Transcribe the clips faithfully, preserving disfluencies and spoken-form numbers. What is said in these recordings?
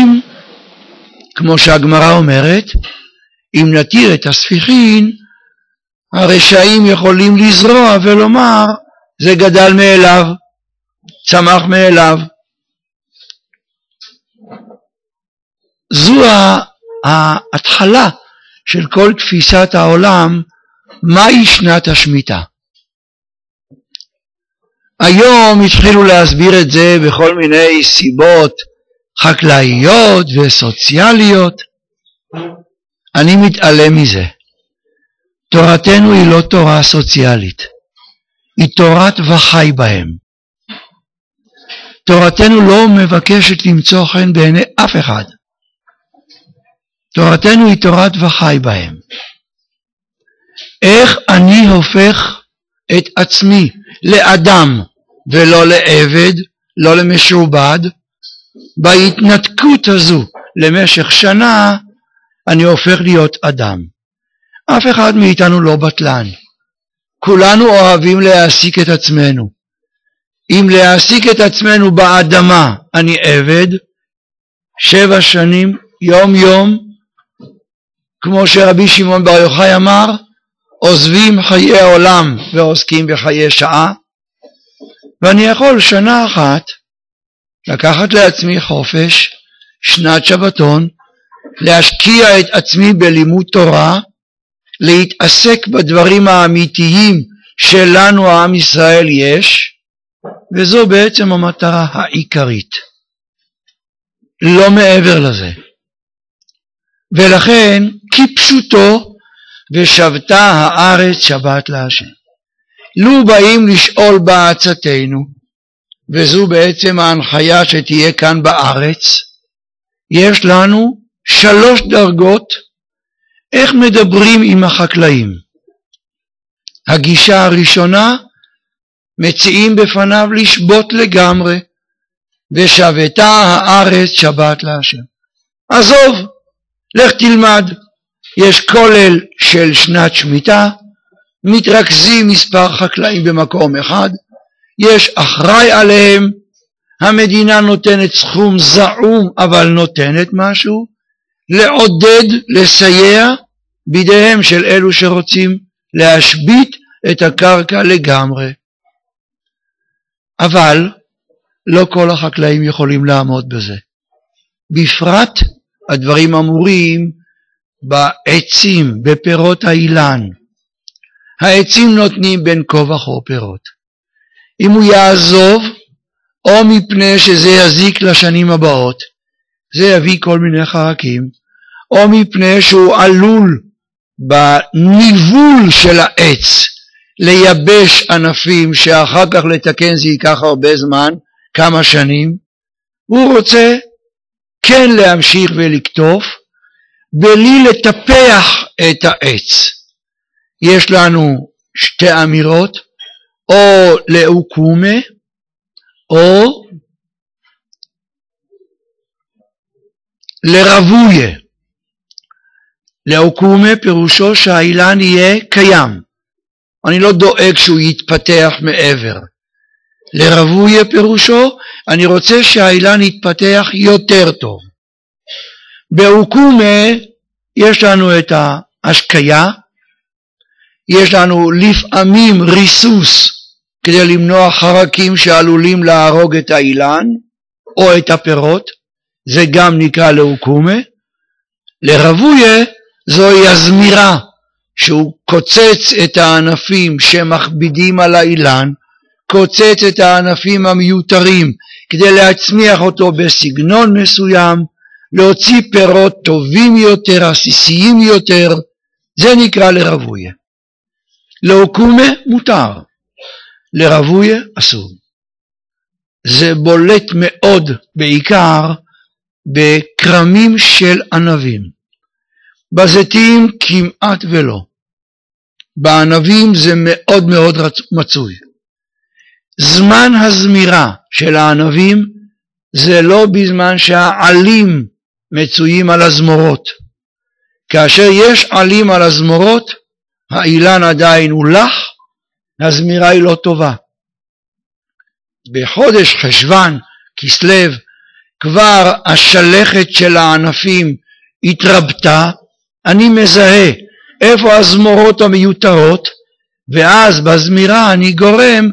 הספיחין, כמו שהגמרא אומרת, אם נתיר את הספיחין, הרשעים יכולים לזרוע ולומר, זה גדל מאליו, צמח מאליו. זו ההתחלה של כל תפיסת העולם, מהי שנת השמיטה. היום התחילו להסביר את זה בכל מיני סיבות חקלאיות וסוציאליות. אני מתעלם מזה. תורתנו היא לא תורה סוציאלית, היא תורת וחי בהם. תורתנו לא מבקשת למצוא חן בעיני אף אחד. תורתנו היא תורת וחי בהם. איך אני הופך את עצמי לאדם ולא לעבד, לא למשועבד, בהתנתקות הזו למשך שנה אני הופך להיות אדם. אף אחד מאיתנו לא בטלן. כולנו אוהבים להעסיק את עצמנו. אם להעסיק את עצמנו באדמה אני עבד, שבע שנים, יום יום, כמו שרבי שמעון בר יוחאי אמר, עוזבים חיי העולם ועוסקים בחיי שעה, ואני יכול שנה אחת לקחת לעצמי חופש, שנת שבתון, להשקיע את עצמי בלימוד תורה, להתעסק בדברים האמיתיים שלנו העם ישראל יש, וזו בעצם המטרה העיקרית. לא מעבר לזה. ולכן כפשוטו ושבתה הארץ שבת להשם. לו באים לשאול בעצתנו, וזו בעצם ההנחיה שתהיה כאן בארץ, יש לנו שלוש דרגות איך מדברים עם החקלאים. הגישה הראשונה, מציעים בפניו לשבות לגמרי, ושבתה הארץ שבת להשם. עזוב, לך תלמד. יש כולל של שנת שמיטה, מתרכזים מספר חקלאים במקום אחד, יש אחראי עליהם, המדינה נותנת סכום זעום אבל נותנת משהו, לעודד, לסייע בידיהם של אלו שרוצים להשבית את הקרקע לגמרי. אבל לא כל החקלאים יכולים לעמוד בזה. בפרט הדברים אמורים בעצים, בפירות האילן. העצים נותנים בין כה וכה פירות. אם הוא יעזוב, או מפני שזה יזיק לשנים הבאות, זה יביא כל מיני חרקים, או מפני שהוא עלול בניבול של העץ לייבש ענפים שאחר כך לתקן זה ייקח הרבה זמן, כמה שנים, הוא רוצה כן להמשיך ולקטוף, בלי לטפח את העץ. יש לנו שתי אמירות, או לאוקומה, או לרבויה. לאוקומה פירושו שהאילן יהיה קיים. אני לא דואג שהוא יתפתח מעבר. לרבויה פירושו, אני רוצה שהאילן יתפתח יותר טוב. באוקומה יש לנו את ההשקיה, יש לנו לפעמים ריסוס כדי למנוע חרקים שעלולים להרוג את האילן או את הפירות, זה גם נקרא לאוקומה. לרבויה זוהי הזמירה, שהוא קוצץ את הענפים שמכבידים על האילן, קוצץ את הענפים המיותרים כדי להצמיח אותו בסגנון מסוים, להוציא פירות טובים יותר, עסיסיים יותר, זה נקרא לרבויה. לאוקומה מותר, לרבויה אסור. זה בולט מאוד בעיקר בקרמים של ענבים. בזיתים כמעט ולא. בענבים זה מאוד מאוד מצוי. זמן הזמירה של הענבים זה לא בזמן שהעלים מצויים על הזמורות. כאשר יש עלים על הזמורות, האילן עדיין הוא לח, הזמירה היא לא טובה. בחודש חשוון, כסלו, כבר השלכת של הענפים התרבתה, אני מזהה איפה הזמורות המיותרות, ואז בזמירה אני גורם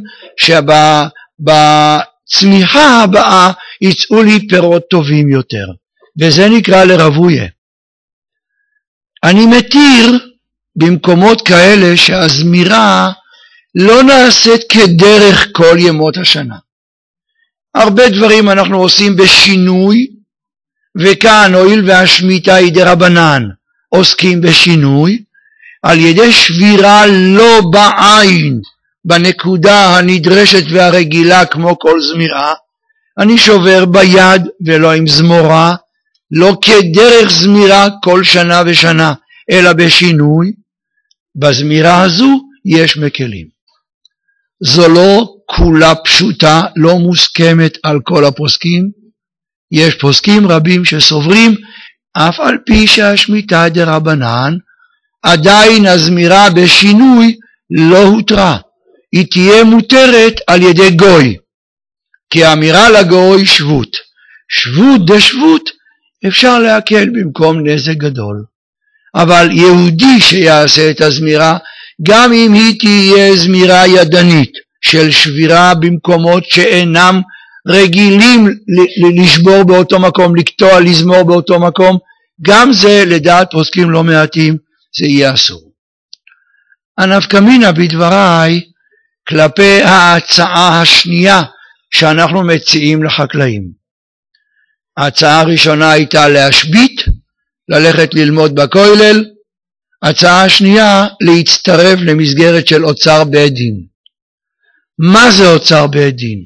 שבצמיחה הבאה יצאו לי פירות טובים יותר, וזה נקרא לרבויה. אני מתיר במקומות כאלה שהזמירה לא נעשית כדרך כל ימות השנה. הרבה דברים אנחנו עושים בשינוי, וכאן הואיל והשמיטה היא דרבנן עוסקים בשינוי, על ידי שבירה לא בעין בנקודה הנדרשת והרגילה כמו כל זמירה, אני שובר ביד ולא עם זמורה, לא כדרך זמירה כל שנה ושנה, אלא בשינוי. בזמירה הזו יש מקלים. זו לא כולה פשוטה, לא מוסכמת על כל הפוסקים. יש פוסקים רבים שסוברים, אף על פי שהשמיטה דרבנן, עדיין הזמירה בשינוי לא הותרה. היא תהיה מותרת על ידי גוי. כי האמירה לגוי שבות. שבות דשבות אפשר להקל במקום נזק גדול. אבל יהודי שיעשה את הזמירה, גם אם היא תהיה זמירה ידנית של שבירה במקומות שאינם רגילים לשבור באותו מקום, לקטוע, לזמור באותו מקום, גם זה לדעת פוסקים לא מעטים זה יהיה אסור. הנפקא מינה בדבריי כלפי ההצעה השנייה שאנחנו מציעים לחקלאים. ההצעה הראשונה הייתה להשבית, ללכת ללמוד בכולל. הצעה השנייה להצטרף למסגרת של אוצר בית דין. מה זה אוצר בית דין?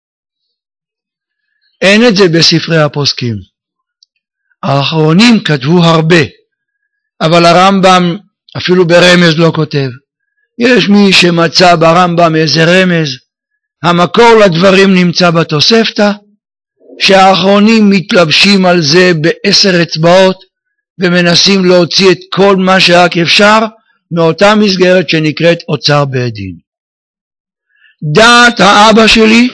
אין את זה בספרי הפוסקים. האחרונים כתבו הרבה, אבל הרמב"ם אפילו ברמז לא כותב. יש מי שמצא ברמב"ם איזה רמז. המקור לדברים נמצא בתוספתא, שהאחרונים מתלבשים על זה בעשר אצבעות, ומנסים להוציא את כל מה שרק אפשר מאותה מסגרת שנקראת אוצר בית דין. דעת האבא שלי,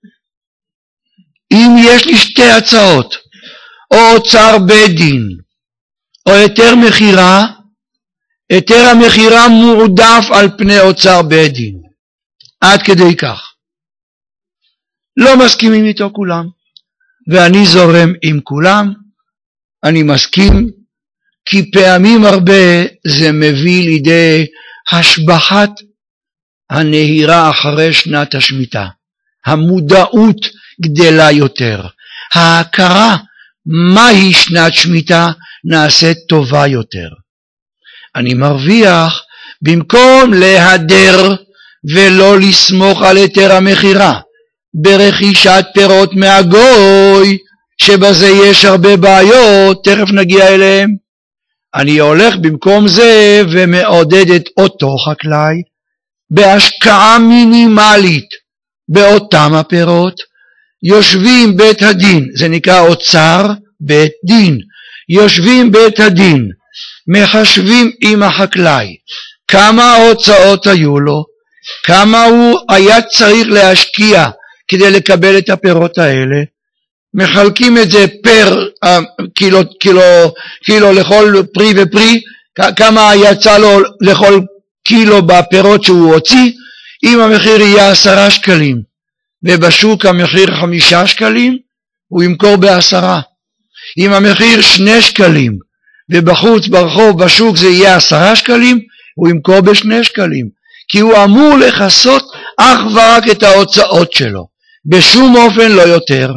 אם יש לי שתי הצעות, או אוצר בית דין, או היתר מחירה, היתר המחירה מועדף על פני אוצר בית דין. עד כדי כך. לא מסכימים איתו כולם, ואני זורם עם כולם. אני מסכים, כי פעמים הרבה זה מביא לידי השבחת הנהירה אחרי שנת השמיטה. המודעות גדלה יותר. ההכרה מהי שנת שמיטה נעשית טובה יותר. אני מרוויח במקום להדר ולא לסמוך על היתר המחירה ברכישת פירות מהגוי, שבזה יש הרבה בעיות, תכף נגיע אליהם. אני הולך במקום זה ומעודד את אותו חקלאי בהשקעה מינימלית באותם הפירות. יושבים בית הדין, זה נקרא אוצר בית דין, יושבים בית הדין, מחשבים עם החקלאי כמה ההוצאות היו לו, כמה הוא היה צריך להשקיע כדי לקבל את הפירות האלה, מחלקים את זה פר uh, קילו, קילו, קילו לכל פרי ופרי, כמה יצא לו לכל קילו בפירות שהוא הוציא. אם המחיר יהיה עשרה שקלים ובשוק המחיר חמישה שקלים, הוא ימכור בעשרה. אם המחיר שני שקלים ובחוץ ברחוב בשוק זה יהיה עשרה שקלים, הוא ימכור בשני שקלים, כי הוא אמור לחסות אך ורק את ההוצאות שלו, בשום אופן לא יותר.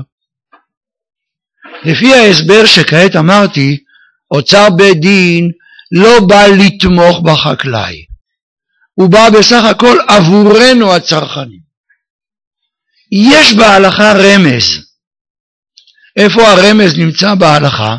לפי ההסבר שכעת אמרתי, אוצר בית דין לא בא לתמוך בחקלאי, הוא בא בסך הכל עבורנו הצרכנים. יש בהלכה רמז. איפה הרמז נמצא בהלכה?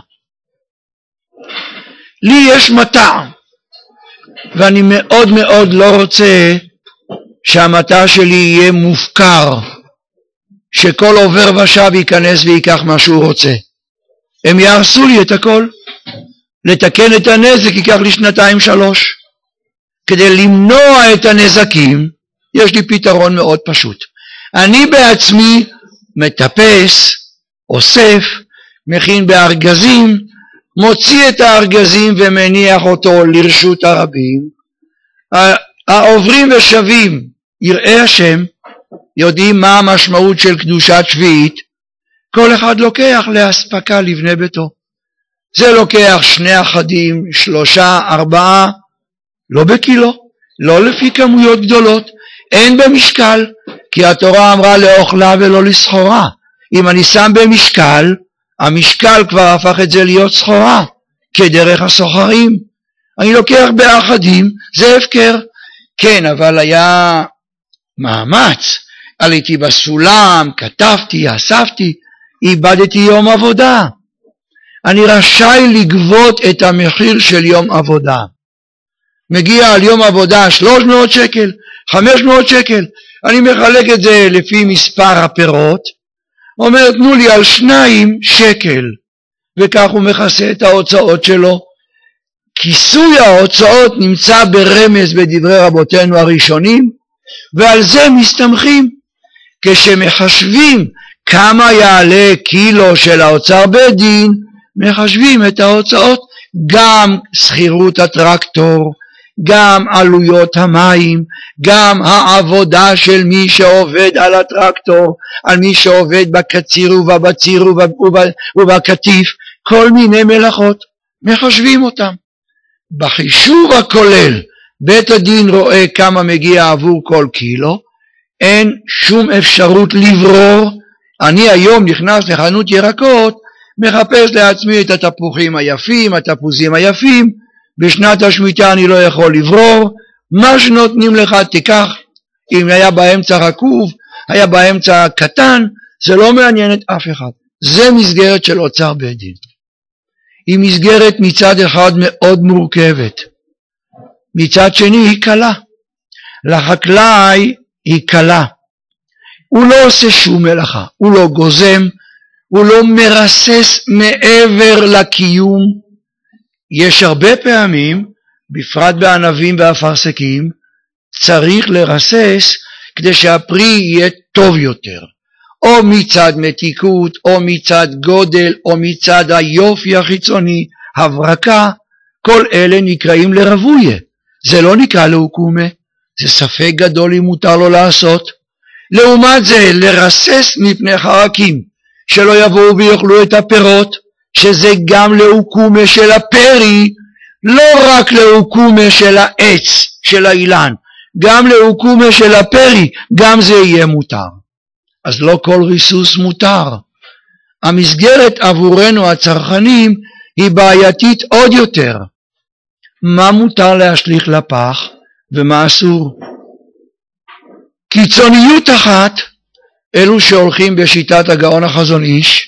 לי יש מטע, ואני מאוד מאוד לא רוצה שהמטע שלי יהיה מופקר, שכל עובר ושב ייכנס ויקח מה שהוא רוצה. הם יהרסו לי את הכל. לתקן את הנזק ייקח לי שנתיים שלוש. כדי למנוע את הנזקים יש לי פתרון מאוד פשוט. אני בעצמי מטפס, אוסף, מכין בארגזים, מוציא את הארגזים ומניח אותו לרשות הרבים. העוברים ושבים, יראי השם, יודעים מה המשמעות של קדושת שביעית, כל אחד לוקח להספקה לבני ביתו. זה לוקח שני אחדים, שלושה, ארבעה, לא בקילו, לא לפי כמויות גדולות, אין במשקל, כי התורה אמרה לאוכלה ולא לסחורה. אם אני שם במשקל, המשקל כבר הפך את זה להיות סחורה, כדרך הסוחרים. אני לוקח באחדים, זה הפקר. כן, אבל היה מאמץ, עליתי בסולם, כתבתי, אספתי, איבדתי יום עבודה. אני רשאי לגבות את המחיר של יום עבודה. מגיע על יום עבודה שלוש מאות שקל, חמש מאות שקל, אני מחלק את זה לפי מספר הפירות, אומר תנו לי על שניים שקל, וכך הוא מכסה את ההוצאות שלו. כיסוי ההוצאות נמצא ברמז בדברי רבותינו הראשונים, ועל זה מסתמכים. כשמחשבים כמה יעלה קילו של האוצר בית דין, מחשבים את ההוצאות, גם שכירות הטרקטור, גם עלויות המים, גם העבודה של מי שעובד על הטרקטור, על מי שעובד בקציר ובבציר ובקטיף, כל מיני מלאכות, מחשבים אותם. בחישוב הכולל, בית הדין רואה כמה מגיע עבור כל קילו, אין שום אפשרות לברור. אני היום נכנס לחנות ירקות, מחפש לעצמי את התפוחים היפים, התפוזים היפים, בשנת השמיטה אני לא יכול לברור, מה שנותנים לך תיקח, אם היה באמצע רקוב, היה באמצע קטן, זה לא מעניין את אף אחד. זה מסגרת של אוצר בית דין. היא מסגרת מצד אחד מאוד מורכבת, מצד שני היא קלה. לחקלאי היא קלה, הוא לא עושה שום מלאכה, הוא לא גוזם, הוא לא מרסס מעבר לקיום. יש הרבה פעמים, בפרט בענבים ואפרסקים, צריך לרסס כדי שהפרי יהיה טוב יותר, או מצד מתיקות, או מצד גודל, או מצד היופי החיצוני, הברקה, כל אלה נקראים לרבויה. זה לא נקרא לאוקומה, זה ספק גדול אם מותר לו לעשות. לעומת זה, לרסס מפני חרקים, שלא יבואו ויאכלו את הפירות, שזה גם לאוקומה של הפרי, לא רק לאוקומה של העץ, של האילן, גם לאוקומה של הפרי, גם זה יהיה מותר. אז לא כל ריסוס מותר. המסגרת עבורנו הצרכנים היא בעייתית עוד יותר. מה מותר להשליך לפח ומה אסור? קיצוניות אחת, אלו שהולכים בשיטת הגאון החזון איש,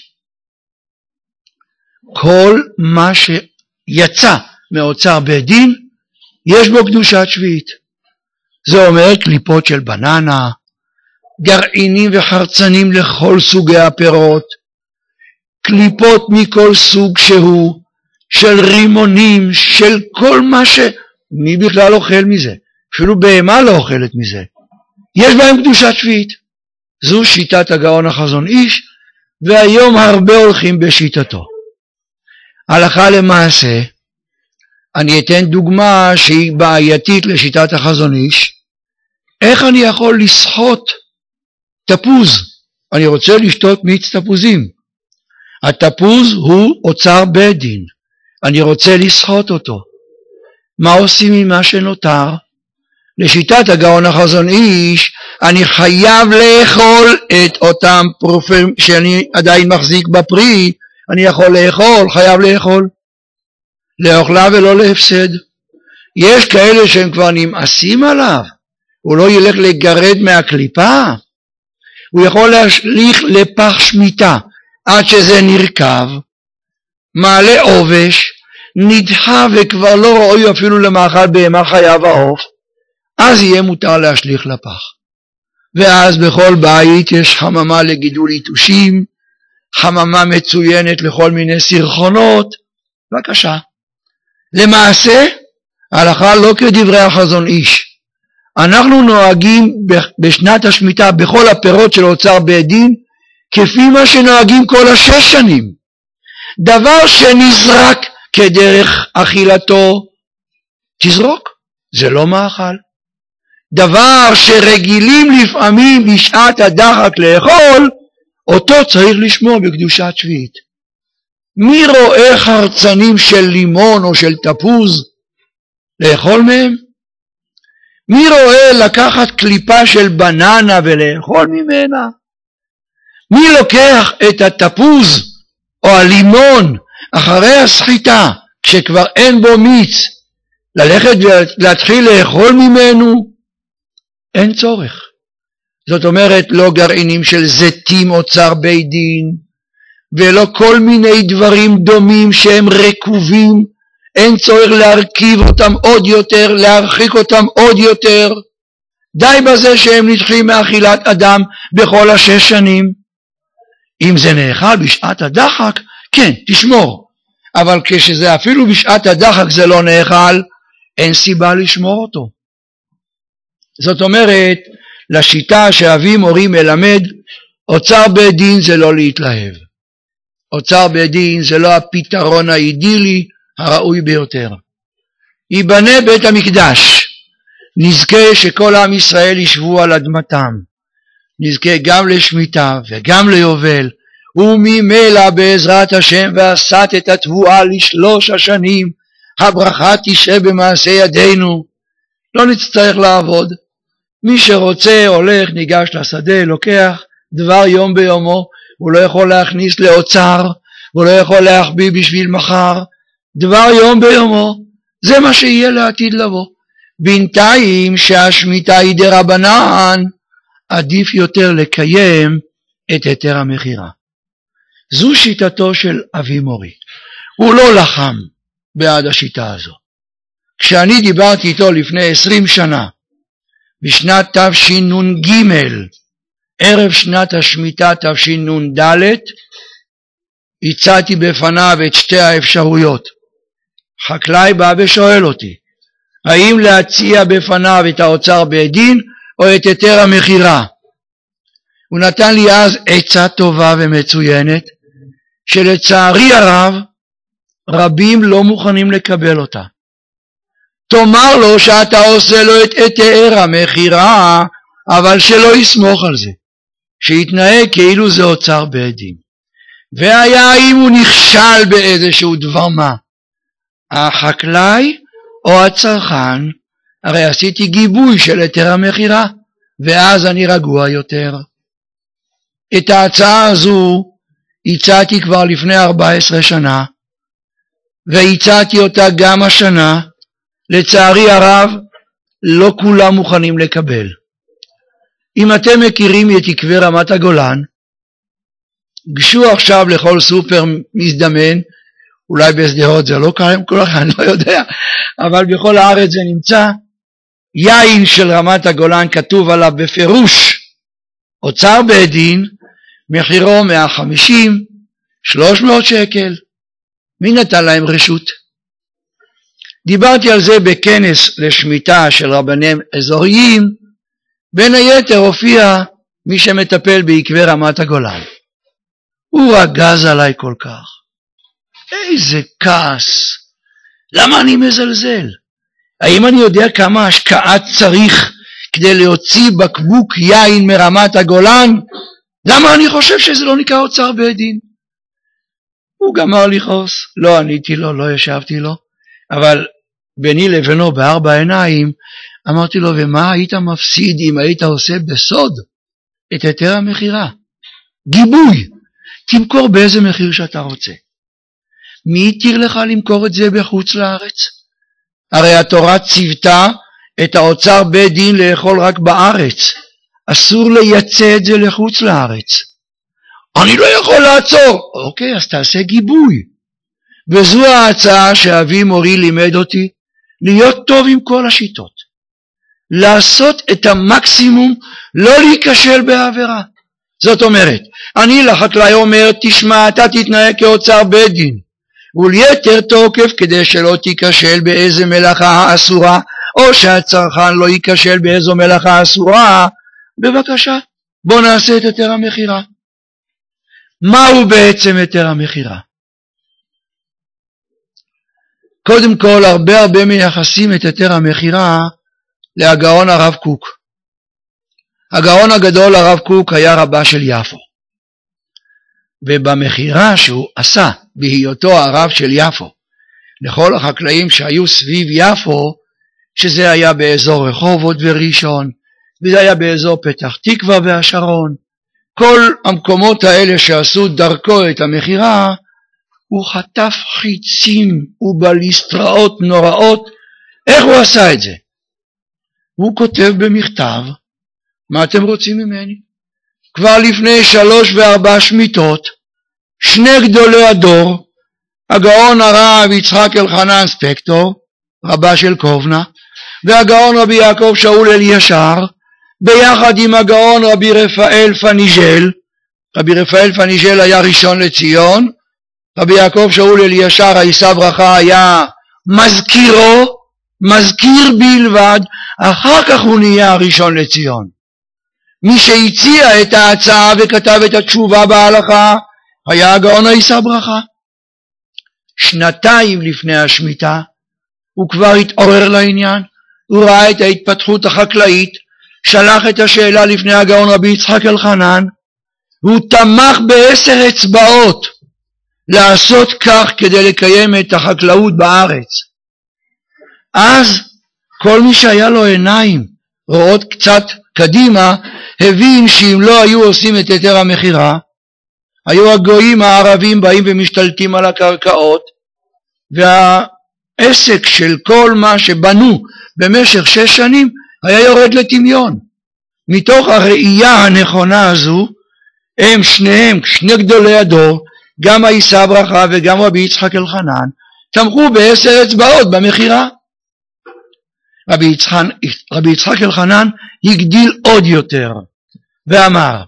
כל מה שיצא מאוצר בית דין, יש בו קדושת שביעית. זה אומר קליפות של בננה, גרעינים וחרצנים לכל סוגי הפירות, קליפות מכל סוג שהוא, של רימונים, של כל מה ש... מי בכלל אוכל מזה? אפילו בהמה לא אוכלת מזה. יש בהם קדושת שביעית. זו שיטת הגאון החזון איש, והיום הרבה הולכים בשיטתו. הלכה למעשה, אני אתן דוגמה שהיא בעייתית לשיטת החזון איש. איך אני יכול לסחוט תפוז? אני רוצה לשתות מיץ תפוזים. התפוז הוא אוצר בית דין. אני רוצה לסחוט אותו. מה עושים עם מה שנותר? לשיטת הגאון החזון איש, אני חייב לאכול את אותם פרופים שאני עדיין מחזיק בפרי, אני יכול לאכול, חייב לאכול. לאוכלה ולא להפסד. יש כאלה שהם כבר נמאסים עליו, הוא לא ילך לגרד מהקליפה, הוא יכול להשליך לפח שמיטה, עד שזה נרכב, מעלה עובש, נדחה וכבר לא ראוי אפילו למאכל בהמה חיה ועוף, אז יהיה מותר להשליך לפח. ואז בכל בית יש חממה לגידול יתושים, חממה מצוינת לכל מיני סרחונות. בבקשה. למעשה, ההלכה לא כדברי החזון איש. אנחנו נוהגים בשנת השמיטה בכל הפירות של אוצר בית דין, כפי מה שנוהגים כל השש שנים. דבר שנזרק כדרך אכילתו, תזרוק, זה לא מאכל. דבר שרגילים לפעמים בשעת הדחק לאכול, אותו צריך לשמור בקדושת שביעית. מי רואה חרצנים של לימון או של תפוז לאכול מהם? מי רואה לקחת קליפה של בננה ולאכול ממנה? מי לוקח את התפוז או הלימון אחרי הסחיטה, כשכבר אין בו מיץ, ללכת ולהתחיל לאכול ממנו? אין צורך. זאת אומרת, לא גרעינים של זיתים או צר בית דין, ולא כל מיני דברים דומים שהם רקובים, אין צורך להרכיב אותם עוד יותר, להרחיק אותם עוד יותר. די בזה שהם נדחים מאכילת אדם בכל השש שנים. אם זה נאכל בשעת הדחק, כן, תשמור. אבל כשזה אפילו בשעת הדחק זה לא נאכל, אין סיבה לשמור אותו. זאת אומרת, לשיטה שאבי מורי מלמד, אוצר בית דין זה לא להתלהב. אוצר בית דין זה לא הפתרון האידילי הראוי ביותר. ייבנה בית המקדש, נזכה שכל עם ישראל ישבו על אדמתם, נזכה גם לשמיטה וגם ליובל, וממילא בעזרת השם ועשת את התבואה לשלוש השנים, הברכה תשב במעשה ידינו, לא נצטרך לעבוד. מי שרוצה הולך, ניגש לשדה, לוקח דבר יום ביומו, הוא לא יכול להכניס לאוצר, הוא לא יכול להחביא בשביל מחר, דבר יום ביומו, זה מה שיהיה לעתיד לבוא. בינתיים שהשמיטה היא דרבנן, עדיף יותר לקיים את היתר המכירה. זו שיטתו של אבי מורי. הוא לא לחם בעד השיטה הזו. כשאני דיברתי איתו לפני עשרים שנה, בשנת תשנ"ג, ערב שנת השמיטה תשנ"ד, הצעתי בפניו את שתי האפשרויות. חקלאי בא ושואל אותי, האם להציע בפניו את האוצר בית דין או את היתר המכירה? הוא נתן לי אז עצה טובה ומצוינת, שלצערי הרב רבים לא מוכנים לקבל אותה. תאמר לו שאתה עושה לו את היתר המכירה, אבל שלא יסמוך על זה, שיתנהג כאילו זה אוצר בית דין. והיה אם הוא נכשל באיזשהו דבר מה, החקלאי או הצרכן, הרי עשיתי גיבוי של היתר המכירה, ואז אני רגוע יותר. את ההצעה הזו הצעתי כבר לפני ארבע עשרה שנה, והצעתי אותה גם השנה. לצערי הרב לא כולם מוכנים לקבל. אם אתם מכירים את עקבי רמת הגולן, גשו עכשיו לכל סופר מזדמן, אולי בשדרות זה לא קיים כל כך, אני לא יודע, אבל בכל הארץ זה נמצא, יין של רמת הגולן כתוב עליו בפירוש, אוצר בית דין, מחירו מאה וחמישים, שלוש מאות שקל. מי נתן להם רשות? דיברתי על זה בכנס לשמיטה של רבנים אזוריים, בין היתר הופיע מי שמטפל בעקבי רמת הגולן. הוא רגז עליי כל כך. איזה כעס. למה אני מזלזל? האם אני יודע כמה השקעה צריך כדי להוציא בקבוק יין מרמת הגולן? למה אני חושב שזה לא נקרא אוצר בית דין? הוא גמר לכעוס. לא עניתי לו, לא ישבתי לו, אבל ביני לבינו בארבע עיניים אמרתי לו, ומה היית מפסיד אם היית עושה בסוד את היתר המכירה? גיבוי, תמכור באיזה מחיר שאתה רוצה. מי יתיר לך למכור את זה בחוץ לארץ? הרי התורה ציוותה את האוצר בית דין לאכול רק בארץ, אסור לייצא את זה לחוץ לארץ. אני לא יכול לעצור. אוקיי, אז תעשה גיבוי. וזו ההצעה שאבי מורי לימד אותי, להיות טוב עם כל השיטות, לעשות את המקסימום, לא להיכשל בעבירה. זאת אומרת, אני לחקלאי אומר, תשמע, אתה תתנהג כאוצר בית דין, וליתר תוקף כדי שלא תיכשל באיזה מלאכה אסורה, או שהצרכן לא ייכשל באיזו מלאכה אסורה, בבקשה, בוא נעשה את היתר המכירה. מהו בעצם היתר המכירה? קודם כל, הרבה הרבה מייחסים את היתר המכירה להגאון הרב קוק. הגאון הגדול הרב קוק היה רבה של יפו. ובמכירה שהוא עשה בהיותו הרב של יפו לכל החקלאים שהיו סביב יפו, שזה היה באזור רחובות וראשון, וזה היה באזור פתח תקווה והשרון, כל המקומות האלה שעשו דרכו את המכירה, הוא חטף חיצים ובליסטראות נוראות. איך הוא עשה את זה? הוא כותב במכתב, מה אתם רוצים ממני? כבר לפני שלוש וארבע שמיטות, שני גדולי הדור, הגאון הרב יצחק אלחנן ספקטור, רבה של קובנה, והגאון רבי יעקב שאול אלישר, ביחד עם הגאון רבי רפאל פניג'ל. רבי רפאל פניג'ל היה ראשון לציון, רבי יעקב שאול אלישר הישא ברכה היה מזכירו, מזכיר בלבד, אחר כך הוא נהיה הראשון לציון. מי שהציע את ההצעה וכתב את התשובה בהלכה היה הגאון הישא ברכה. שנתיים לפני השמיטה הוא כבר התעורר לעניין, הוא ראה את ההתפתחות החקלאית, שלח את השאלה לפני הגאון רבי יצחק אלחנן, והוא תמך בעשר אצבעות לעשות כך כדי לקיים את החקלאות בארץ. אז כל מי שהיה לו עיניים רואות קצת קדימה, הבין שאם לא היו עושים את היתר המכירה, היו הגויים הערבים באים ומשתלטים על הקרקעות, והעסק של כל מה שבנו במשך שש שנים היה יורד לטמיון. מתוך הראייה הנכונה הזו, הם שניהם, שני גדולי הדור, גם הישא ברכה וגם רבי יצחק אלחנן, תמכו בעשר אצבעות במכירה. רבי יצחק, רבי יצחק אלחנן הגדיל עוד יותר ואמר,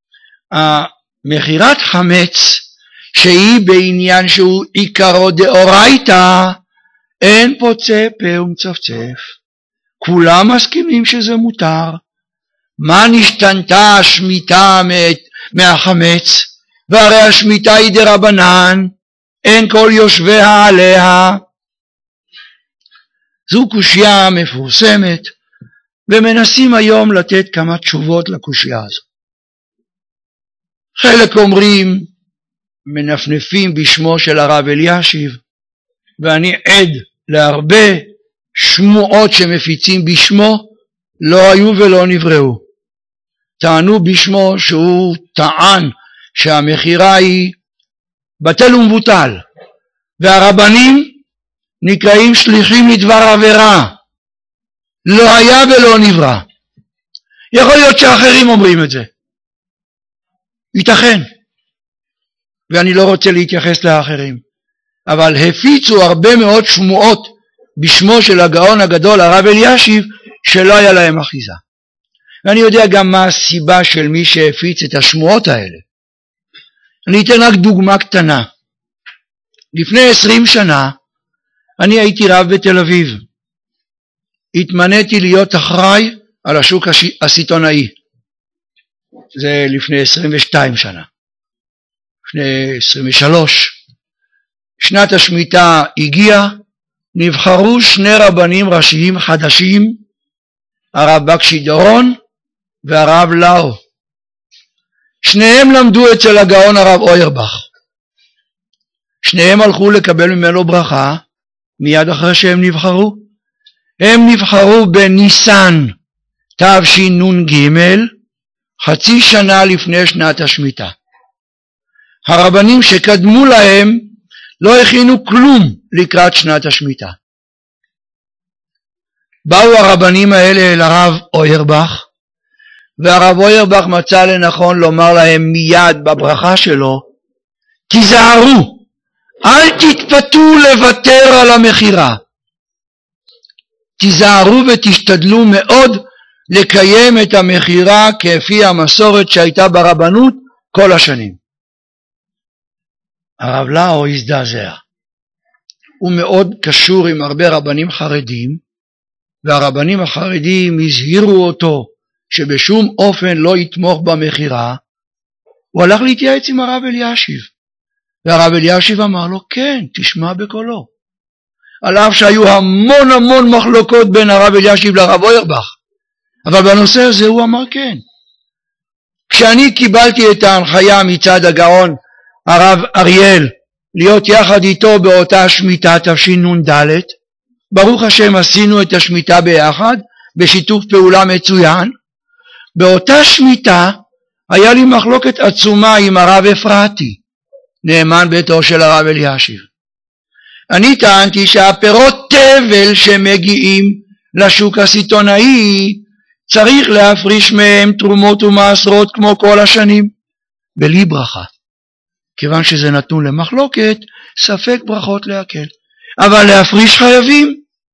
מכירת חמץ שהיא בעניין שהוא עיקרו דאורייתא, אין פוצה פה ומצפצף, כולם מסכימים שזה מותר. מה נשתנתה השמיטה מהחמץ? והרי השמיטה היא דרבנן, אין כל יושביה עליה. זו קושיה מפורסמת, ומנסים היום לתת כמה תשובות לקושיה הזו. חלק אומרים, מנפנפים בשמו של הרב אלישיב, ואני עד להרבה שמועות שמפיצים בשמו, לא היו ולא נבראו. טענו בשמו שהוא טען שהמכירה היא בטל ומבוטל, והרבנים נקראים שליחים לדבר עבירה, לא היה ולא נברא. יכול להיות שאחרים אומרים את זה, ייתכן, ואני לא רוצה להתייחס לאחרים, אבל הפיצו הרבה מאוד שמועות בשמו של הגאון הגדול הרב אלישיב שלא היה להם אחיזה. ואני יודע גם מה הסיבה של מי שהפיץ את השמועות האלה. אני אתן רק דוגמה קטנה. לפני עשרים שנה אני הייתי רב בתל אביב. התמניתי להיות אחראי על השוק הסיטונאי. זה לפני עשרים ושתיים שנה. לפני עשרים ושלוש. שנת השמיטה הגיעה, נבחרו שני רבנים ראשיים חדשים, הרב בקשי דורון והרב לאו. שניהם למדו אצל הגאון הרב אוירבך. שניהם הלכו לקבל ממנו ברכה מיד אחרי שהם נבחרו. הם נבחרו בניסן תשנ"ג, חצי שנה לפני שנת השמיטה. הרבנים שקדמו להם לא הכינו כלום לקראת שנת השמיטה. באו הרבנים האלה אל הרב אוירבך, והרב אוירבך מצא לנכון לומר להם מיד בברכה שלו, תיזהרו, אל תתפתו לוותר על המכירה. תיזהרו ותשתדלו מאוד לקיים את המכירה כפי המסורת שהייתה ברבנות כל השנים. הרב לאו הזדעזע. הוא מאוד קשור עם הרבה רבנים חרדים, והרבנים החרדים הזהירו אותו שבשום אופן לא יתמוך במכירה. הוא הלך להתייעץ עם הרב אלישיב, והרב אלישיב אמר לו, כן, תשמע בקולו. על אף שהיו המון המון מחלוקות בין הרב אלישיב לרב אוירבך, אבל בנושא הזה הוא אמר כן. כשאני קיבלתי את ההנחיה מצד הגאון הרב אריאל להיות יחד איתו באותה שמיטה תשנ"ד, ברוך השם עשינו את השמיטה ביחד בשיתוף פעולה מצוין. באותה שמיטה היה לי מחלוקת עצומה עם הרב אפרתי, נאמן ביתו של הרב אלישיב. אני טענתי שהפירות תבל שמגיעים לשוק הסיטונאי צריך להפריש מהם תרומות ומעשרות כמו כל השנים, בלי ברכה. כיוון שזה נתון למחלוקת, ספק ברכות להקל, אבל להפריש חייבים.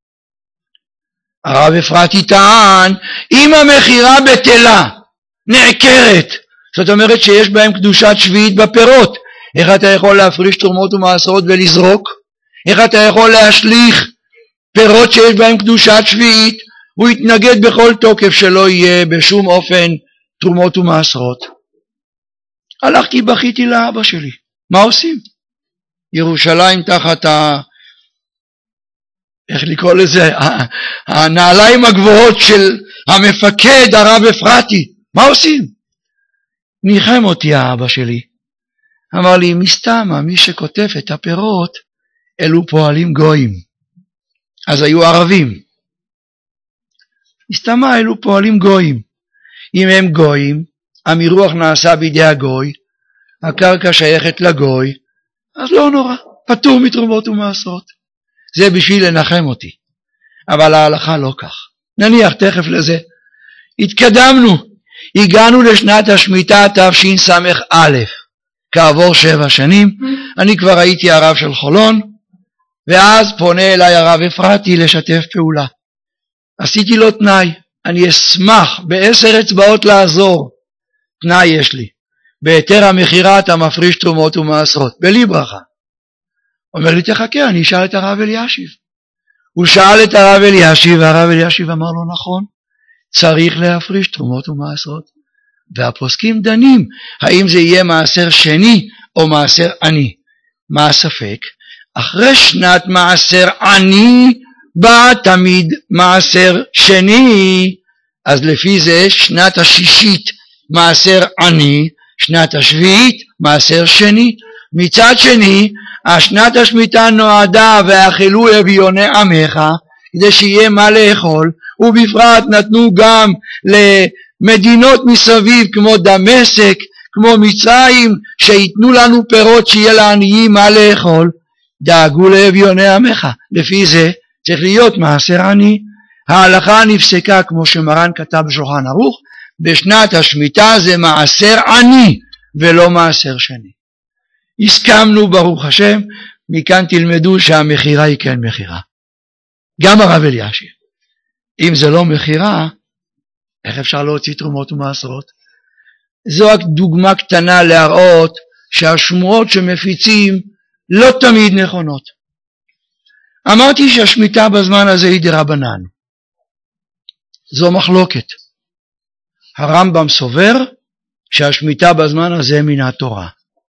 הרב אפרתי טען, אם המחירה בטלה נעקרת, זאת אומרת שיש בהם קדושת שביעית בפירות, איך אתה יכול להפריש תרומות ומעשרות ולזרוק? איך אתה יכול להשליך פירות שיש בהם קדושת שביעית? הוא התנגד בכל תוקף שלא יהיה בשום אופן תרומות ומעשרות. הלכתי בכיתי לאבא שלי, מה עושים? ירושלים תחת ה... איך לקרוא לזה? הנעליים הגבוהות של המפקד הרב אפרתי, מה עושים? ניחם אותי האבא שלי, אמר לי, מסתמה, מי שכותב את הפירות אלו פועלים גויים. אז היו ערבים. מסתמה, אלו פועלים גויים. אם הם גויים, המירוח נעשה בידי הגוי, הקרקע שייכת לגוי, אז לא נורא, פטור מתרומות ומעשרות. זה בשביל לנחם אותי, אבל ההלכה לא כך. נניח תכף לזה. התקדמנו, הגענו לשנת השמיטה תשס"א, כעבור שבע שנים, אני כבר הייתי הרב של חולון, ואז פונה אליי הרב אפרתי לשתף פעולה. עשיתי לו תנאי, אני אשמח בעשר אצבעות לעזור. תנאי יש לי, בהיתר המחירה אתה מפריש תרומות ומעשרות, בלי ברכה. אומר לי, תחכה, אני אשאל את הרב אלישיב. הוא שאל את הרב אלישיב, והרב אלישיב אמר לו, נכון, צריך להפריש תרומות ומעשרות. והפוסקים דנים, האם זה יהיה מעשר שני או מעשר עני. מה הספק? אחרי שנת מעשר עני, בא תמיד מעשר שני, אז לפי זה שנת השישית מעשר עני, שנת השביעית מעשר שני. מצד שני, השנת השמיטה נועדה ואכלו אביוני עמך, כדי שיהיה מה לאכול, ובפרט נתנו גם למדינות מסביב כמו דמשק, כמו מצרים, שיתנו לנו פירות שיהיה לעניים מה לאכול, דאגו לאביוני עמך. לפי זה צריך להיות מעשר עני. ההלכה נפסקה כמו שמרן כתב בשולחן ערוך, בשנת השמיטה זה מעשר עני ולא מעשר שני. הסכמנו ברוך השם, מכאן תלמדו שהמחירה היא כן מחירה. גם הרב אלישיב. אם זה לא מחירה, איך אפשר להוציא תרומות ומעשרות? זו רק דוגמה קטנה להראות שהשמועות שמפיצים לא תמיד נכונות. אמרתי שהשמיטה בזמן הזה היא דרבנן. זו מחלוקת. הרמב"ם סובר שהשמיטה בזמן הזה מן התורה.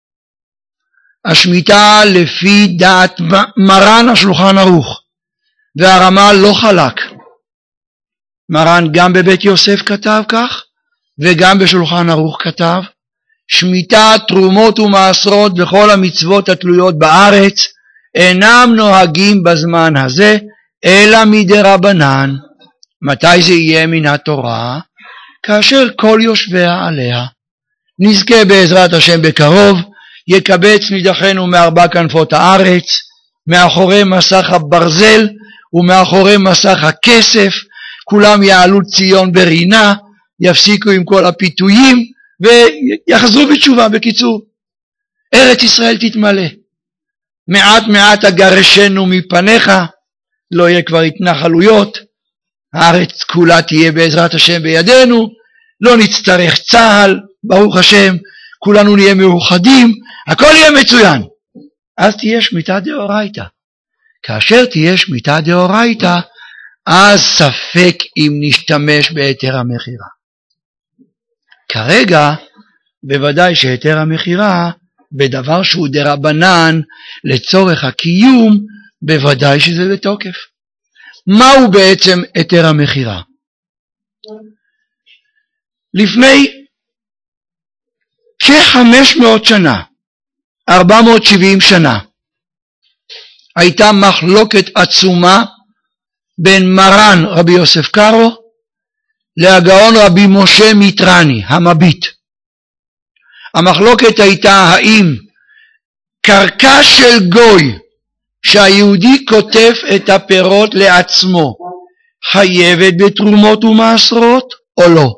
השמיטה לפי דעת מרן השולחן ערוך, והרמ"א לא חלק. מרן גם בבית יוסף כתב כך, וגם בשולחן ערוך כתב, שמיטה, תרומות ומעשרות וכל המצוות התלויות בארץ, אינם נוהגים בזמן הזה, אלא מדרבנן. מתי זה יהיה מן התורה? כאשר כל יושביה עליה. נזכה בעזרת השם בקרוב, יקבץ נידחנו מארבע כנפות הארץ, מאחורי מסך הברזל ומאחורי מסך הכסף, כולם יעלו ציון ברינה, יפסיקו עם כל הפיתויים ויחזרו בתשובה. בקיצור, ארץ ישראל תתמלא. מעט מעט אגרשנו מפניך, לא יהיה כבר התנחלויות, הארץ כולה תהיה בעזרת השם בידינו, לא נצטרך צהל, ברוך השם, כולנו נהיה מאוחדים, הכל יהיה מצוין. אז תהיה שמיטה דאורייתא. כאשר תהיה שמיטה דאורייתא, אז ספק אם נשתמש בהיתר המחירה. כרגע, בוודאי שהיתר המחירה, בדבר שהוא דרבנן, לצורך הקיום, בוודאי שזה בתוקף. מהו בעצם היתר המכירה? לפני כ-חמש מאות שנה, ארבע מאות שבעים שנה, הייתה מחלוקת עצומה בין מרן רבי יוסף קארו להגאון רבי משה מיטרני, המביט. המחלוקת הייתה האם קרקע של גוי שהיהודי כותב את הפירות לעצמו חייבת בתרומות ומעשרות או לא.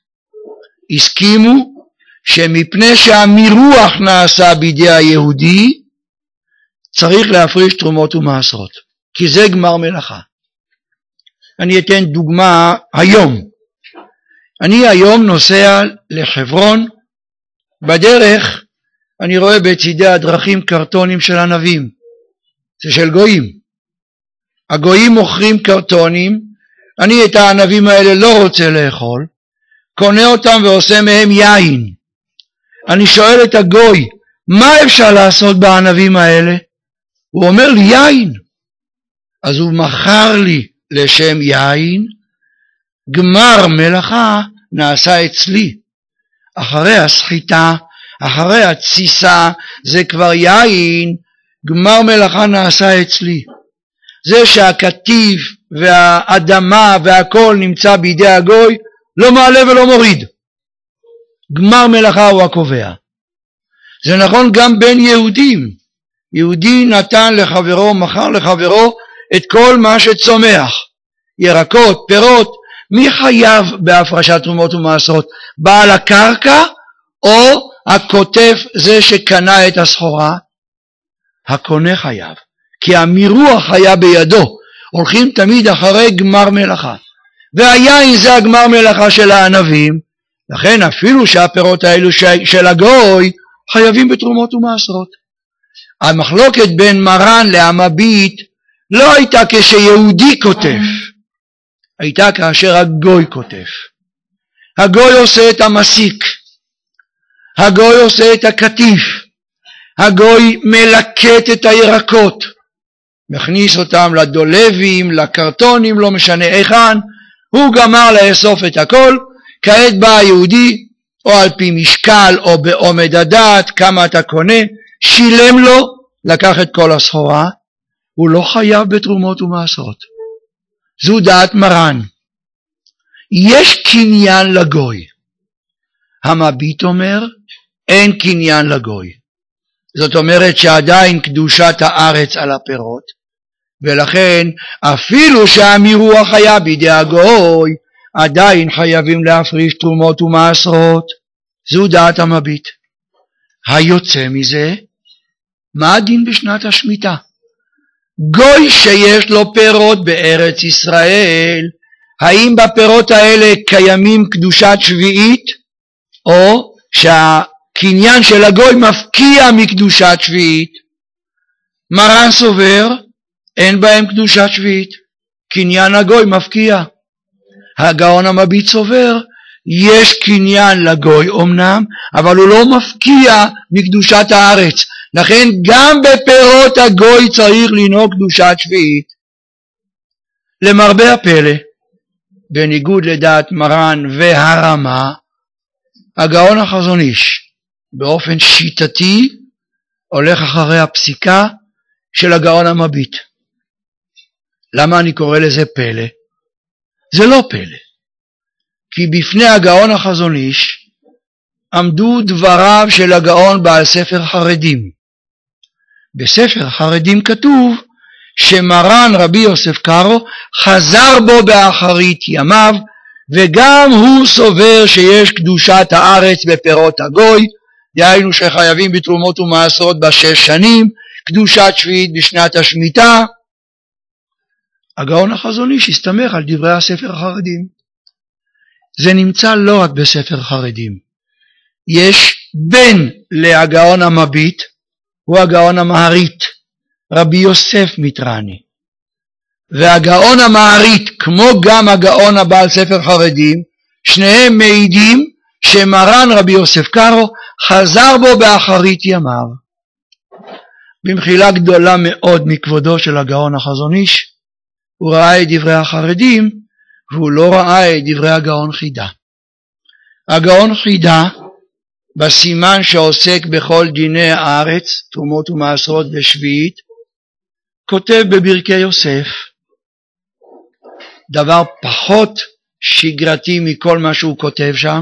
הסכימו שמפני שהמירוח נעשה בידי היהודי צריך להפריש תרומות ומעשרות, כי זה גמר מלאכה. אני אתן דוגמה היום. אני היום נוסע לחברון, בדרך אני רואה בצדי הדרכים קרטונים של ענבים, זה של גויים. הגויים מוכרים קרטונים, אני את הענבים האלה לא רוצה לאכול, קונה אותם ועושה מהם יין. אני שואל את הגוי, מה אפשר לעשות בענבים האלה? הוא אומר לי יין. אז הוא מכר לי לשם יין, גמר מלאכה נעשה אצלי. אחרי הסחיטה, אחרי התסיסה, זה כבר יין, גמר מלאכה נעשה אצלי. זה שהכתיב והאדמה והכל נמצא בידי הגוי, לא מעלה ולא מוריד. גמר מלאכה הוא הקובע. זה נכון גם בין יהודים. יהודי נתן לחברו, מכר לחברו את כל מה שצומח. ירקות, פירות, מי חייב בהפרשת תרומות ומעשרות? בעל הקרקע או הכותב זה שקנה את הסחורה? הקונה חייב, כי המירוח היה בידו. הולכים תמיד אחרי גמר מלאכה. והיין זה הגמר מלאכה של הענבים, לכן אפילו שהפירות האלו של הגוי חייבים בתרומות ומעשרות. המחלוקת בין מרן להמביט לא הייתה כשיהודי כותב, הייתה כאשר הגוי כותב. הגוי עושה את המסיק, הגוי עושה את הקטיף, הגוי מלקט את הירקות, מכניס אותם לדולבים, לקרטונים, לא משנה איכן, הוא גמר לאסוף את הכל. כעת בא היהודי, או על פי משקל או בעומד הדעת, כמה אתה קונה, שילם לו, לקח את כל הסחורה, הוא לא חייב בתרומות ומעשרות. זו דעת מרן. יש קניין לגוי. המביט אומר, אין קניין לגוי. זאת אומרת שעדיין קדושת הארץ על הפירות, ולכן אפילו שהמירוח היה בידי הגוי, עדיין חייבים להפריש תרומות ומעשרות. זו דעת המביט. היוצא מזה, מה הדין בשנת השמיטה? גוי שיש לו פירות בארץ ישראל, האם בפירות האלה קיימים קדושת שביעית, או שהקניין של הגוי מפקיע מקדושת שביעית? מרן סובר, אין בהם קדושת שביעית, קניין הגוי מפקיע. הגאון המביט סובר, יש קניין לגוי אמנם, אבל הוא לא מפקיע מקדושת הארץ. לכן גם בפירות הגוי צריך לנהוג קדושת שביעית. למרבה הפלא, בניגוד לדעת מרן והרמה, הגאון החזון איש באופן שיטתי הולך אחרי הפסיקה של הגאון המביט. למה אני קורא לזה פלא? זה לא פלא, כי בפני הגאון החזון איש עמדו דבריו של הגאון בעל ספר חרדים. בספר חרדים כתוב שמרן רבי יוסף קארו חזר בו באחרית ימיו, וגם הוא סובר שיש קדושת הארץ בפירות הגוי, דהיינו שחייבים בתרומות ומעשרות בשש שנים, קדושת שביעית בשנת השמיטה. הגאון החזון איש הסתמך על דברי הספר החרדים. זה נמצא לא רק בספר חרדים. יש בן להגאון המביט, הוא הגאון המהרית, רבי יוסף מיטרני. והגאון המהרית, כמו גם הגאון הבעל ספר חרדים, שניהם מעידים שמרן רבי יוסף קארו חזר בו באחרית ימיו. במחילה גדולה מאוד מכבודו של הגאון החזון איש, הוא ראה את דברי החרדים, והוא לא ראה את דברי הגאון חידה. הגאון חידה, בסימן שעוסק בכל דיני הארץ, תרומות ומעשרות ושביעית, כותב בברכי יוסף, דבר פחות שגרתי מכל מה שהוא כותב שם.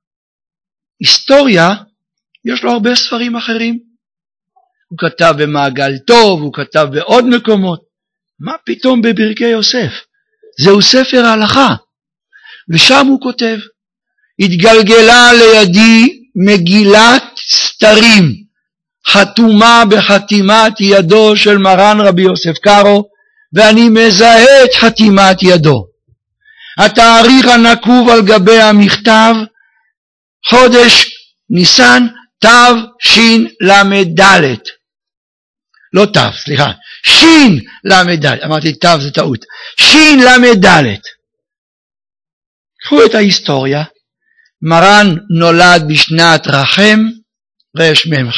היסטוריה, יש לו הרבה ספרים אחרים. הוא כתב במעגל טוב, הוא כתב בעוד מקומות. מה פתאום בברכי יוסף? זהו ספר ההלכה. ושם הוא כותב, התגלגלה לידי מגילת סתרים, חתומה בחתימת ידו של מרן רבי יוסף קארו, ואני מזהה את חתימת ידו. התאריך הנקוב על גבי המכתב, חודש ניסן תו שין למדלת. לא תו, סליחה, שין למדלת. אמרתי תו זה טעות. שין למדלת. קחו את ההיסטוריה. מרן נולד בשנת רחם, רש ממח,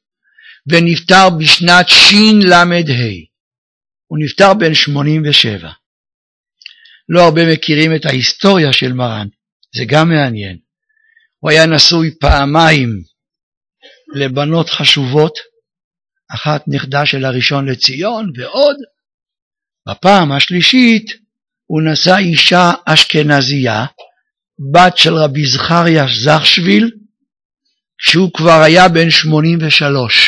ונפטר בשנת שין למד ה'. הוא נפטר בן שמונים ושבע. לא הרבה מכירים את ההיסטוריה של מרן, זה גם מעניין. הוא היה נשוי פעמיים לבנות חשובות, אחת נכדה של הראשון לציון ועוד. בפעם השלישית הוא נשא אישה אשכנזייה, בת של רבי זכריה זכשוויל, כשהוא כבר היה בן שמונים ושלוש.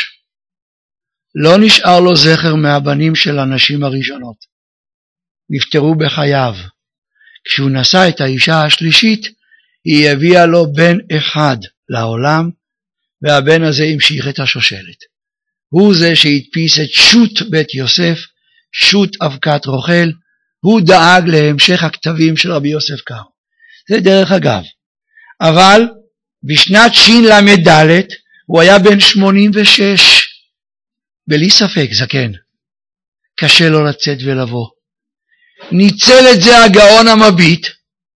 לא נשאר לו זכר מהבנים של הנשים הראשונות. נפטרו בחייו. כשהוא נשא את האישה השלישית, היא הביאה לו בן אחד לעולם, והבן הזה המשיך את השושלת. הוא זה שהדפיס את שו"ת בית יוסף, שו"ת אבקת רוכל, הוא דאג להמשך הכתבים של רבי יוסף קארו. זה דרך אגב. אבל בשנת שין למדלת הוא היה בן שמונים ושש. בלי ספק זקן. קשה לו לצאת ולבוא. ניצל את זה הגאון המביט,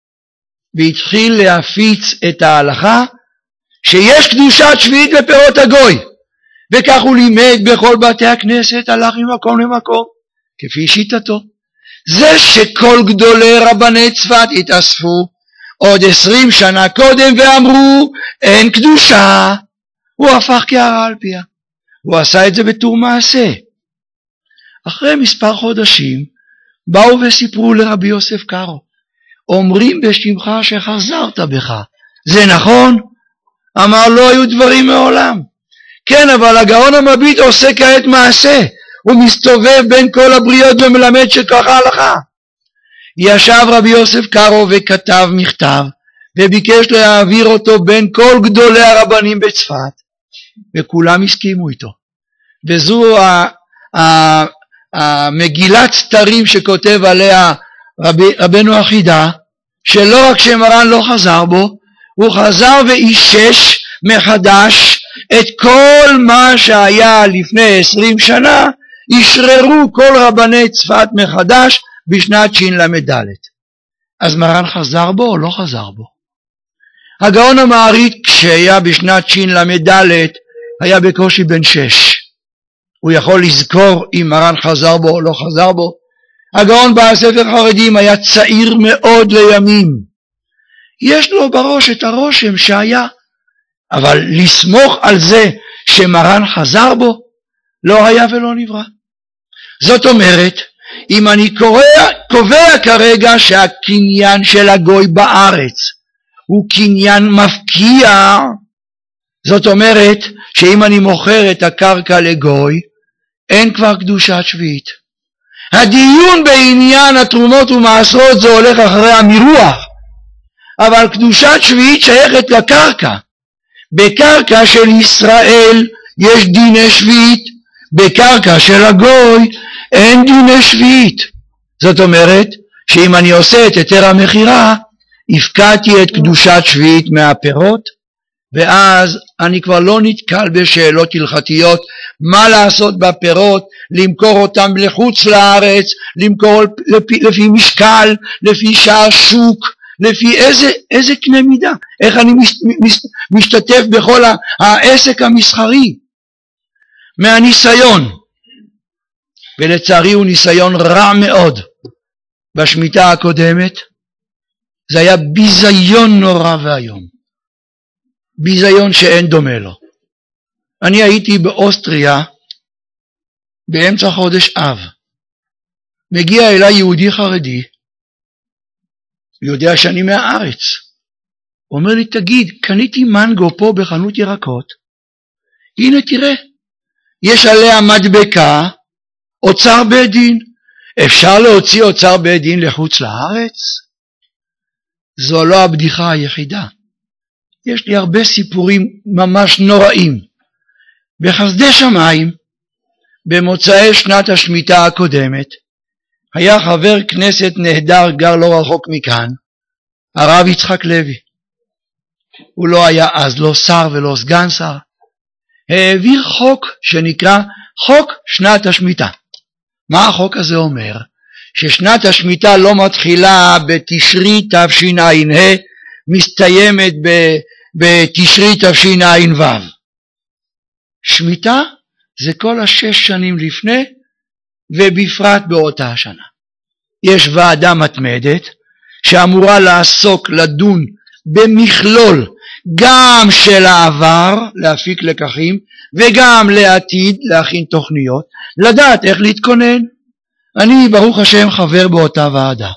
והתחיל להפיץ את ההלכה שיש קדושת שביעית בפירות הגוי. וכך הוא לימד בכל בתי הכנסת, הלך ממקום למקום, כפי שיטתו. זה שכל גדולי רבני צפת התאספו עוד עשרים שנה קודם ואמרו אין קדושה, הוא הפך קערה על פיה. הוא עשה את זה בתור מעשה. אחרי מספר חודשים באו וסיפרו לרבי יוסף קארו, אומרים בשמך שחזרת בך. זה נכון? אמר לא היו דברים מעולם. כן, אבל הגאון המביט עושה כעת מעשה. הוא מסתובב בין כל הבריות ומלמד שככה הלכה. ישב רבי יוסף קארו וכתב מכתב, וביקש להעביר אותו בין כל גדולי הרבנים בצפת, וכולם הסכימו איתו. וזו המגילת סתרים שכותב עליה רבי, רבנו החידה, שלא רק שמרן לא חזר בו, הוא חזר ואישש מחדש את כל מה שהיה לפני עשרים שנה, ישררו כל רבני צפת מחדש בשנת שין למדלת. אז מרן חזר בו או לא חזר בו? הגאון המעריט כשהיה בשנת שין למדלת היה בקושי בן שש. הוא יכול לזכור אם מרן חזר בו או לא חזר בו. הגאון בספר חרדים היה צעיר מאוד לימים. יש לו בראש את הרושם שהיה, אבל לסמוך על זה שמרן חזר בו לא היה ולא נברא. זאת אומרת, אם אני קורא, קובע כרגע שהקניין של הגוי בארץ הוא קניין מפקיע, זאת אומרת שאם אני מוכר את הקרקע לגוי, אין כבר קדושת שביעית. הדיון בעניין התרומות ומעשרות זה הולך אחרי המירוח, אבל קדושת שביעית שייכת לקרקע. בקרקע של ישראל יש דיני שביעית, בקרקע של הגוי אין דיני שביעית. זאת אומרת שאם אני עושה את היתר המכירה, הפקעתי את קדושת שביעית מהפירות, ואז אני כבר לא נתקל בשאלות הלכתיות, מה לעשות בפירות, למכור אותם לחוץ לארץ, למכור לפי, לפי משקל, לפי שער שוק, לפי איזה, איזה קנה מידה, איך אני מש, מש, משתתף בכל העסק המסחרי. מהניסיון ולצערי הוא ניסיון רע מאוד. בשמיטה הקודמת זה היה ביזיון נורא והיום, ביזיון שאין דומה לו. אני הייתי באוסטריה באמצע חודש אב, מגיע אליי יהודי חרדי, יודע שאני מהארץ, אומר לי, תגיד, קניתי מנגו פה בחנות ירקות, הנה תראה, יש עליה מדבקה, אוצר בית דין. אפשר להוציא אוצר בית דין לחוץ לארץ? זו לא הבדיחה היחידה. יש לי הרבה סיפורים ממש נוראים. בחסדי שמיים, במוצאי שנת השמיטה הקודמת, היה חבר כנסת נהדר גר לא רחוק מכאן, הרב יצחק לוי. הוא לא היה אז לא שר ולא סגן שר. העביר חוק שנקרא חוק שנת השמיטה. מה החוק הזה אומר? ששנת השמיטה לא מתחילה בתשרי תשע"ה, מסתיימת בתשרי תשע"ו. שמיטה זה כל השש שנים לפני, ובפרט באותה השנה. יש ועדה מתמדת שאמורה לעסוק, לדון במכלול גם של העבר, להפיק לקחים, וגם לעתיד, להכין תוכניות, לדעת איך להתכונן. אני ברוך השם חבר באותה ועדה,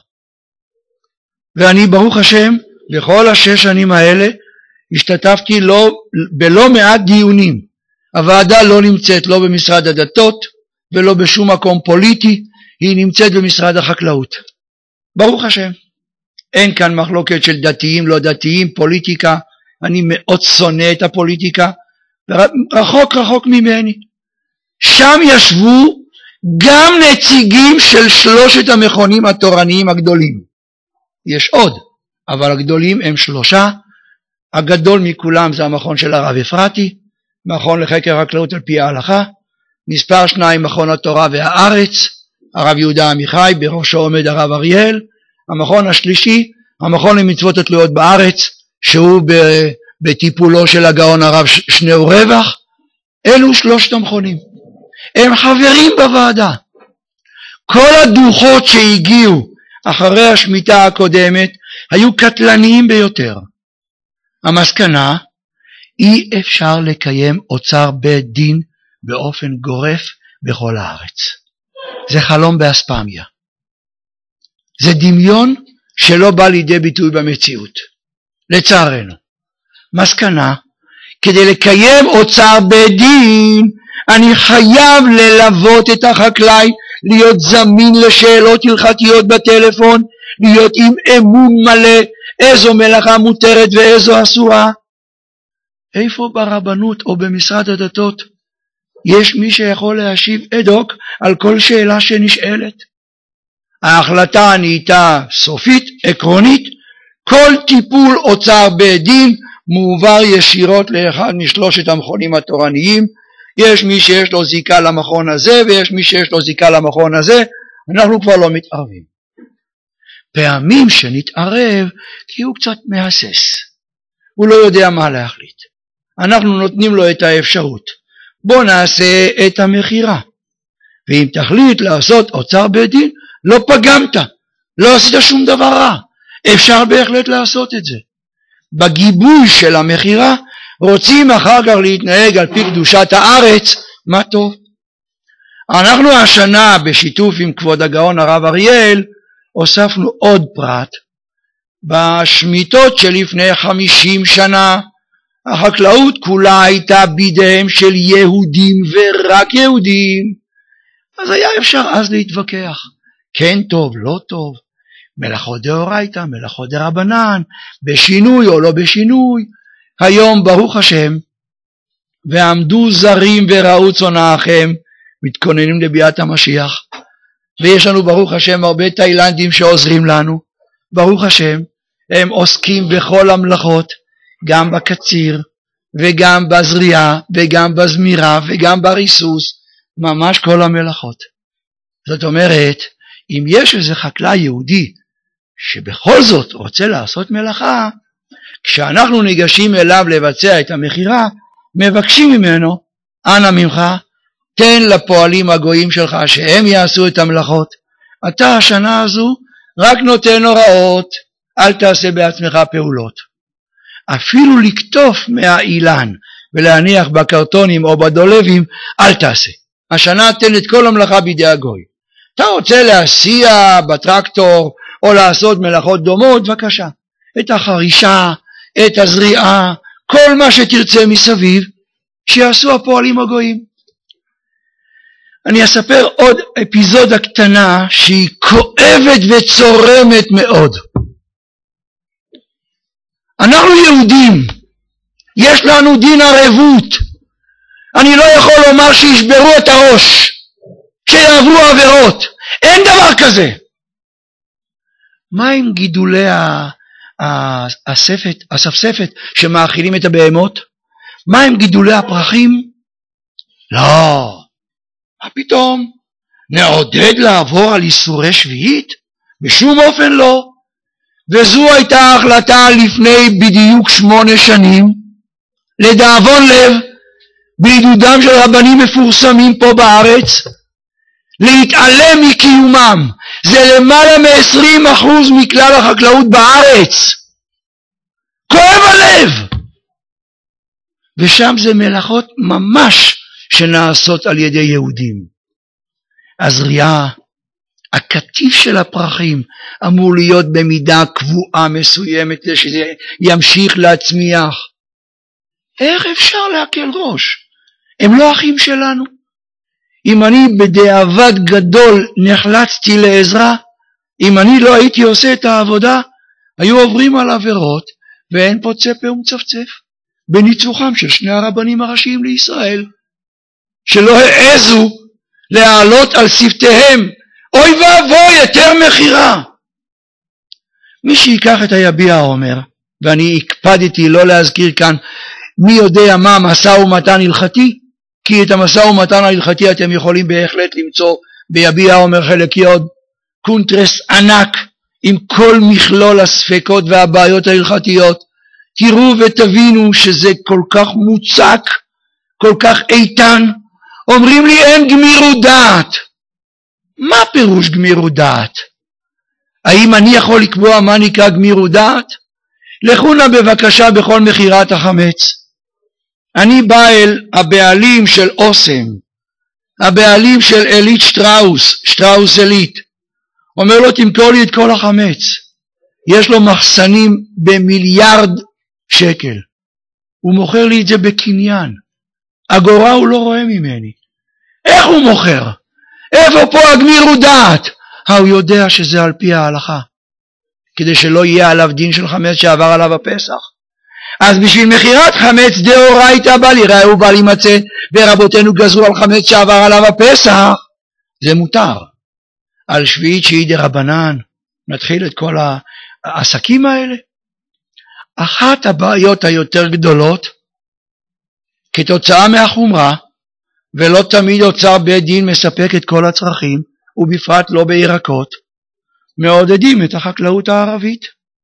ואני ברוך השם בכל השש שנים האלה השתתפתי לא, בלא מעט דיונים. הוועדה לא נמצאת לא במשרד הדתות ולא בשום מקום פוליטי, היא נמצאת במשרד החקלאות. ברוך השם, אין כאן מחלוקת של דתיים לא דתיים, פוליטיקה. אני מאוד שונא את הפוליטיקה, רחוק רחוק ממני. שם ישבו גם נציגים של שלושת המכונים התורניים הגדולים. יש עוד, אבל הגדולים הם שלושה. הגדול מכולם זה המכון של הרב אפרתי, מכון לחקר החקלאות על פי ההלכה. מספר שניים מכון התורה והארץ, הרב יהודה עמיחי, בראשו עומד הרב אריאל. המכון השלישי, המכון למצוות התלויות בארץ, שהוא בטיפולו של הגאון הרב שניאור רווח. אלו שלושת המכונים, הם חברים בוועדה. כל הדוחות שהגיעו אחרי השמיטה הקודמת היו קטלניים ביותר. המסקנה, אי אפשר לקיים אוצר בית דין באופן גורף בכל הארץ. זה חלום באספמיה, זה דמיון שלא בא לידי ביטוי במציאות, לצערנו. מסקנה, כדי לקיים אוצר בית דין אני חייב ללוות את החקלאי, להיות זמין לשאלות הלכתיות בטלפון, להיות עם אמון מלא איזו מלאכה מותרת ואיזו אסורה. איפה ברבנות או במשרד הדתות יש מי שיכול להשיב אדוק על כל שאלה שנשאלת? ההחלטה נהייתה סופית, עקרונית, כל טיפול אוצר בית דין מועבר ישירות לאחד משלושת המכונים התורניים. יש מי שיש לו זיקה למכון הזה ויש מי שיש לו זיקה למכון הזה, אנחנו כבר לא מתערבים. פעמים שנתערב כי הוא קצת מהסס, הוא לא יודע מה להחליט, אנחנו נותנים לו את האפשרות, בוא נעשה את המחירה, ואם תחליט לעשות אוצר בית דין לא פגמת, לא עשית שום דבר רע, אפשר בהחלט לעשות את זה. בגיבוי של המחירה רוצים אחר כך להתנהג על פי קדושת הארץ, מה טוב. אנחנו השנה בשיתוף עם כבוד הגאון הרב אריאל הוספנו עוד פרט. בשמיטות שלפני חמישים שנה החקלאות כולה הייתה בידיהם של יהודים ורק יהודים, אז היה אפשר אז להתווכח, כן טוב, לא טוב, מלאכות דאורייתא, מלאכות דרבנן, בשינוי או לא בשינוי. היום ברוך השם, ועמדו זרים וראו צונאכם, מתכוננים לביאת המשיח, ויש לנו ברוך השם הרבה תאילנדים שעוזרים לנו, ברוך השם, הם עוסקים בכל המלאכות, גם בקציר, וגם בזריעה, וגם בזמירה, וגם בריסוס, ממש כל המלאכות. זאת אומרת, אם יש איזה חקלאי יהודי, שבכל זאת רוצה לעשות מלאכה, כשאנחנו ניגשים אליו לבצע את המחירה, מבקשים ממנו, אנא ממך, תן לפועלים הגויים שלך שהם יעשו את המלאכות. אתה השנה הזו רק נותן הוראות, אל תעשה בעצמך פעולות. אפילו לקטוף מהאילן ולהניח בקרטונים או בדולבים, אל תעשה. השנה תן את כל המלאכה בידי הגוי. אתה רוצה להסיע בטרקטור או לעשות מלאכות דומות, בבקשה. את החרישה, את הזריעה, כל מה שתרצה מסביב, שיעשו הפועלים הגויים. אני אספר עוד אפיזודה קטנה שהיא כואבת וצורמת מאוד. אנחנו יהודים, יש לנו דין ערבות. אני לא יכול לומר שישברו את הראש, שיעברו עבירות. אין דבר כזה. מה עם גידולי הספת, הספספת שמאכילים את הבהמות? מה עם גידולי הפרחים? לא. מה פתאום? נעודד לעבור על איסורי שביעית? בשום אופן לא. וזו הייתה ההחלטה לפני בדיוק שמונה שנים. לדאבון לב, בעידודם של רבנים מפורסמים פה בארץ, להתעלם מקיומם. זה למעלה מ-עשרים אחוז מכלל החקלאות בארץ. כואב הלב. ושם זה מלאכות ממש שנעשות על ידי יהודים. הזריעה, הקטיף של הפרחים אמור להיות במידה קבועה מסוימת שזה ימשיך להצמיח. איך אפשר להקל ראש? הם לא אחים שלנו. אם אני בדיעבד גדול נחלצתי לעזרה, אם אני לא הייתי עושה את העבודה, היו עוברים על עבירות ואין פה צפה ומצפצף. בניצוחם של שני הרבנים הראשיים לישראל, שלא העזו להעלות על שפתיהם, אוי ואבוי, יותר מחירה. מי שיקח את היביע אומר, ואני הקפדתי לא להזכיר כאן מי יודע מה משא ומתן הלכתי, כי את המשא ומתן ההלכתי אתם יכולים בהחלט למצוא ביביע אומר חלק יוד, קונטרס ענק עם כל מכלול הספקות והבעיות ההלכתיות. תראו ותבינו שזה כל כך מוצק, כל כך איתן. אומרים לי אין גמירות דעת. מה פירוש גמירות דעת? האם אני יכול לקבוע מה נקרא גמירות דעת? לכו נא בבקשה בכל מחירת החמץ. אני בא אל הבעלים של אוסם, הבעלים של אלית שטראוס, שטראוס אלית. אומר לו תמכור לי את כל החמץ. יש לו מחסנים במיליארד שקל. הוא מוכר לי את זה בקניין. אגורה הוא לא רואה ממני. איך הוא מוכר? איפה פה הגמירות דעת? הוא יודע שזה על פי ההלכה. כדי שלא יהיה עליו דין של חמץ שעבר עליו הפסח. אז בשביל מחירת חמץ דאורייתא בל יראו בל יימצא, ורבותינו גזרו על חמץ שעבר עליו הפסח, זה מותר. על שביעית שהיא דרבנן נתחיל את כל העסקים האלה. אחת הבעיות היותר גדולות, כתוצאה מהחומרה, ולא תמיד אוצר בית דין מספק את כל הצרכים, ובפרט לא בירקות, מעודדים את החקלאות הערבית.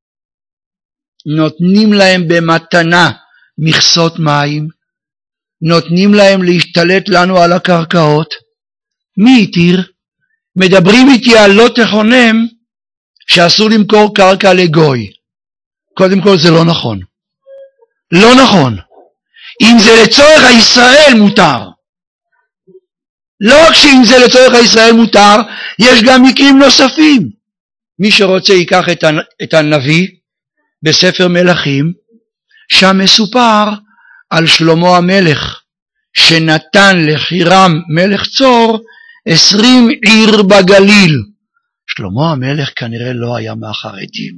נותנים להם במתנה מכסות מים, נותנים להם להשתלט לנו על הקרקעות. מי יתיר? מדברים איתי על לא תכונם, שאסור למכור קרקע לגוי. קודם כל זה לא נכון. לא נכון. אם זה לצורך הישראל מותר. לא רק שאם זה לצורך הישראל מותר, יש גם מקרים נוספים. מי שרוצה ייקח את הנביא בספר מלכים, שם מסופר על שלמה המלך, שנתן לחירם מלך צור עשרים עיר בגליל. שלמה המלך כנראה לא היה מהחרדים.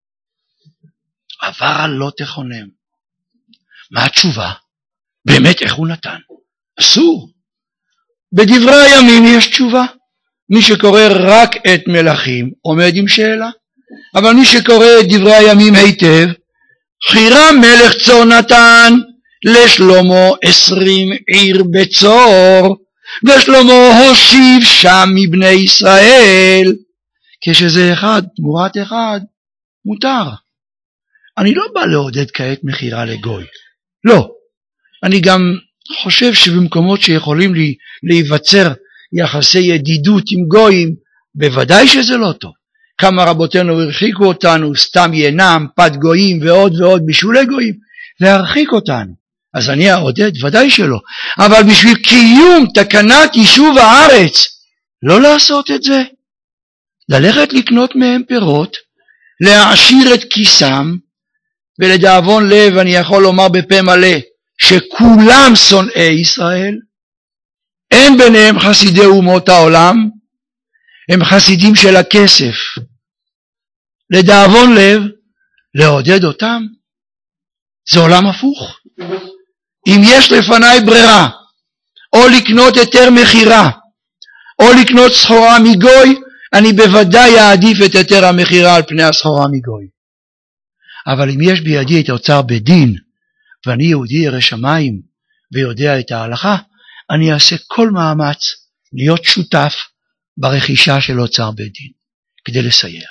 עבר על לא תכונם. מה התשובה? באמת איך הוא נתן? אסור. בדברי הימים יש תשובה. מי שקורא רק את מלכים עומד עם שאלה. אבל מי שקורא את דברי הימים היטב, חירם מלך צור נתן לשלמה עשרים עיר בצור, ושלמה הושיב שם מבני ישראל. כשזה אחד תמורת אחד, מותר. אני לא בא לעודד כעת מחירה לגוי. לא. אני גם חושב שבמקומות שיכולים לי, להיווצר יחסי ידידות עם גויים, בוודאי שזה לא טוב. כמה רבותינו הרחיקו אותנו, סתם ינם, פת גויים ועוד ועוד בשולי גויים, להרחיק אותנו. אז אני אעודד, ודאי שלא. אבל בשביל קיום תקנת יישוב הארץ, לא לעשות את זה. ללכת לקנות מהם פירות, להעשיר את כיסם, ולדאבון לב אני יכול לומר בפה מלא, שכולם שונאי ישראל, אין ביניהם חסידי אומות העולם, הם חסידים של הכסף. לדאבון לב, לעודד אותם, זה עולם הפוך. אם יש לפניי ברירה, או לקנות היתר מחירה, או לקנות סחורה מגוי, אני בוודאי אעדיף את היתר המחירה על פני הסחורה מגוי. אבל אם יש בידי את האוצר בדין, ואני יהודי ירא שמיים ויודע את ההלכה, אני אעשה כל מאמץ להיות שותף ברכישה של אוצר בדין, כדי לסייע.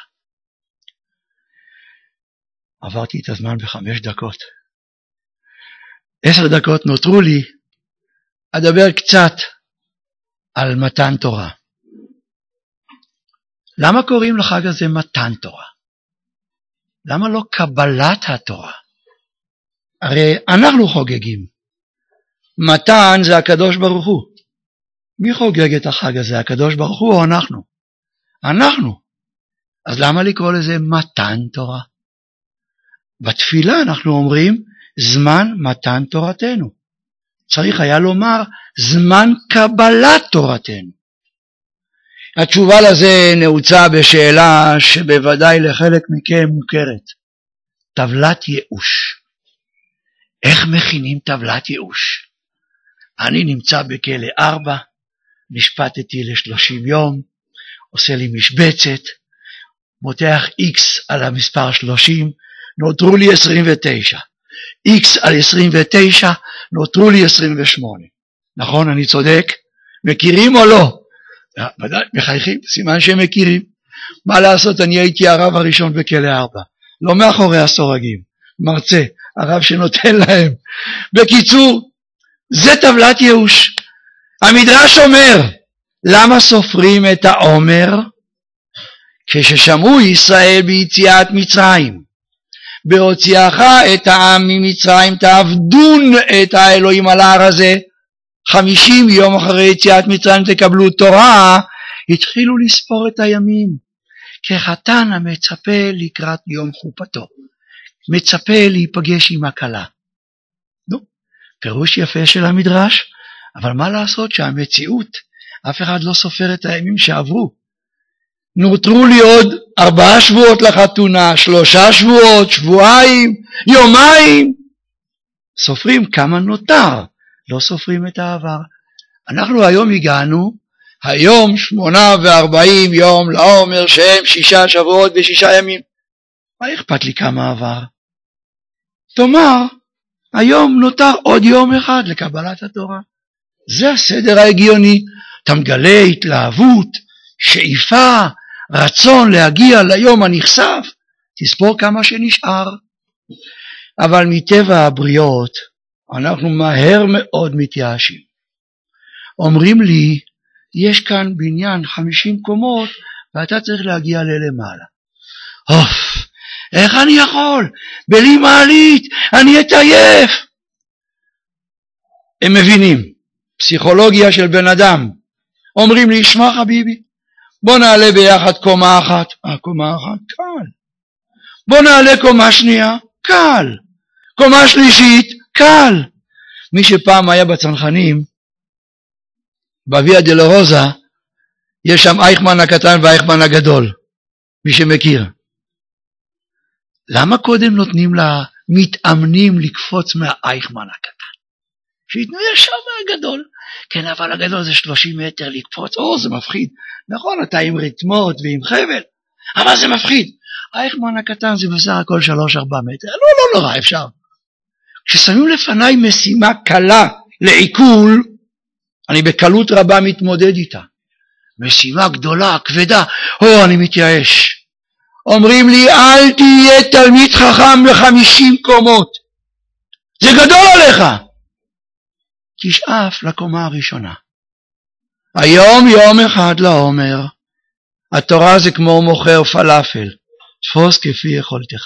עברתי את הזמן בחמש דקות. עשר דקות נותרו לי, אדבר קצת על מתן תורה. למה קוראים לחג הזה מתן תורה? למה לא קבלת התורה? הרי אנחנו חוגגים. מתן זה הקדוש ברוך הוא. מי חוגג את החג הזה? הקדוש ברוך הוא או אנחנו? אנחנו. אז למה לקרוא לזה מתן תורה? בתפילה אנחנו אומרים זמן מתן תורתנו. צריך היה לומר זמן קבלת תורתנו. התשובה לזה נעוצה בשאלה שבוודאי לחלק מכם מוכרת. טבלת ייאוש. איך מכינים טבלת ייאוש? אני נמצא בכלא ארבע, נשפטתי לשלושים יום, עושה לי משבצת, מותח איקס על המספר שלושים, נותרו לי עשרים ותשע. איקס על עשרים ותשע, נותרו לי עשרים ושמונה. נכון, אני צודק? מכירים או לא? ודאי, מחייכים, סימן שהם מכירים. מה לעשות, אני הייתי הרב הראשון בכלא ארבע. לא מאחורי הסורגים, מרצה, הרב שנותן להם. בקיצור, זה טבלת ייאוש. המדרש אומר, למה סופרים את העומר? כששמעו ישראל ביציאת מצרים, בהוציאך את העם ממצרים, תעבדון את האלוהים על ההר הזה, חמישים יום אחרי יציאת מצרים תקבלו תורה, התחילו לספור את הימים, כחתן המצפה לקראת יום חופתו, מצפה להיפגש עם הכלה. נו, פירוש יפה של המדרש, אבל מה לעשות שהמציאות, אף אחד לא סופר את הימים שעברו. נותרו לי עוד ארבעה שבועות לחתונה, שלושה שבועות, שבועיים, יומיים. סופרים כמה נותר, לא סופרים את העבר. אנחנו היום הגענו, היום שמונה וארבעים יום לעומר שהם שישה שבועות ושישה ימים. מה אכפת לי כמה עבר? תאמר, היום נותר עוד יום אחד לקבלת התורה. זה הסדר ההגיוני. אתה מגלה התלהבות, שאיפה, רצון להגיע ליום הנכסף, תספור כמה שנשאר. אבל מטבע הבריות, אנחנו מהר מאוד מתייאשים. אומרים לי, יש כאן בניין חמישים קומות, ואתה צריך להגיע ללמעלה. אוף, איך אני יכול? בלי מעלית, אני אתעייף. הם מבינים, פסיכולוגיה של בן אדם. אומרים לי, שמע חביבי, בוא נעלה ביחד קומה אחת. אה, קומה אחת, קל. בוא נעלה קומה שנייה, קל. קומה שלישית, קל. מי שפעם היה בצנחנים, בוויה דלרוזה, יש שם אייכמן הקטן ואייכמן הגדול. מי שמכיר. למה קודם נותנים למתאמנים לקפוץ מהאייכמן הקטן? שיתנו ישר מהגדול. כן, אבל הגדול זה שלושים מטר לקפוץ. או, זה מפחיד. נכון, אתה עם ריתמות ועם חבל, אבל זה מפחיד. האייכמן הקטן זה בסך הכל שלוש ארבע מטר. לא, לא, לא, אפשר. כששמים לפניי משימה קלה לעיכול, אני בקלות רבה מתמודד איתה. משימה גדולה, כבדה, או, אני מתייאש. אומרים לי, אל תהיה תלמיד חכם בחמישים קומות. זה גדול עליך. תשאף לקומה הראשונה. היום יום אחד לעומר. התורה זה כמו מוכר פלאפל, תפוס כפי יכולתך.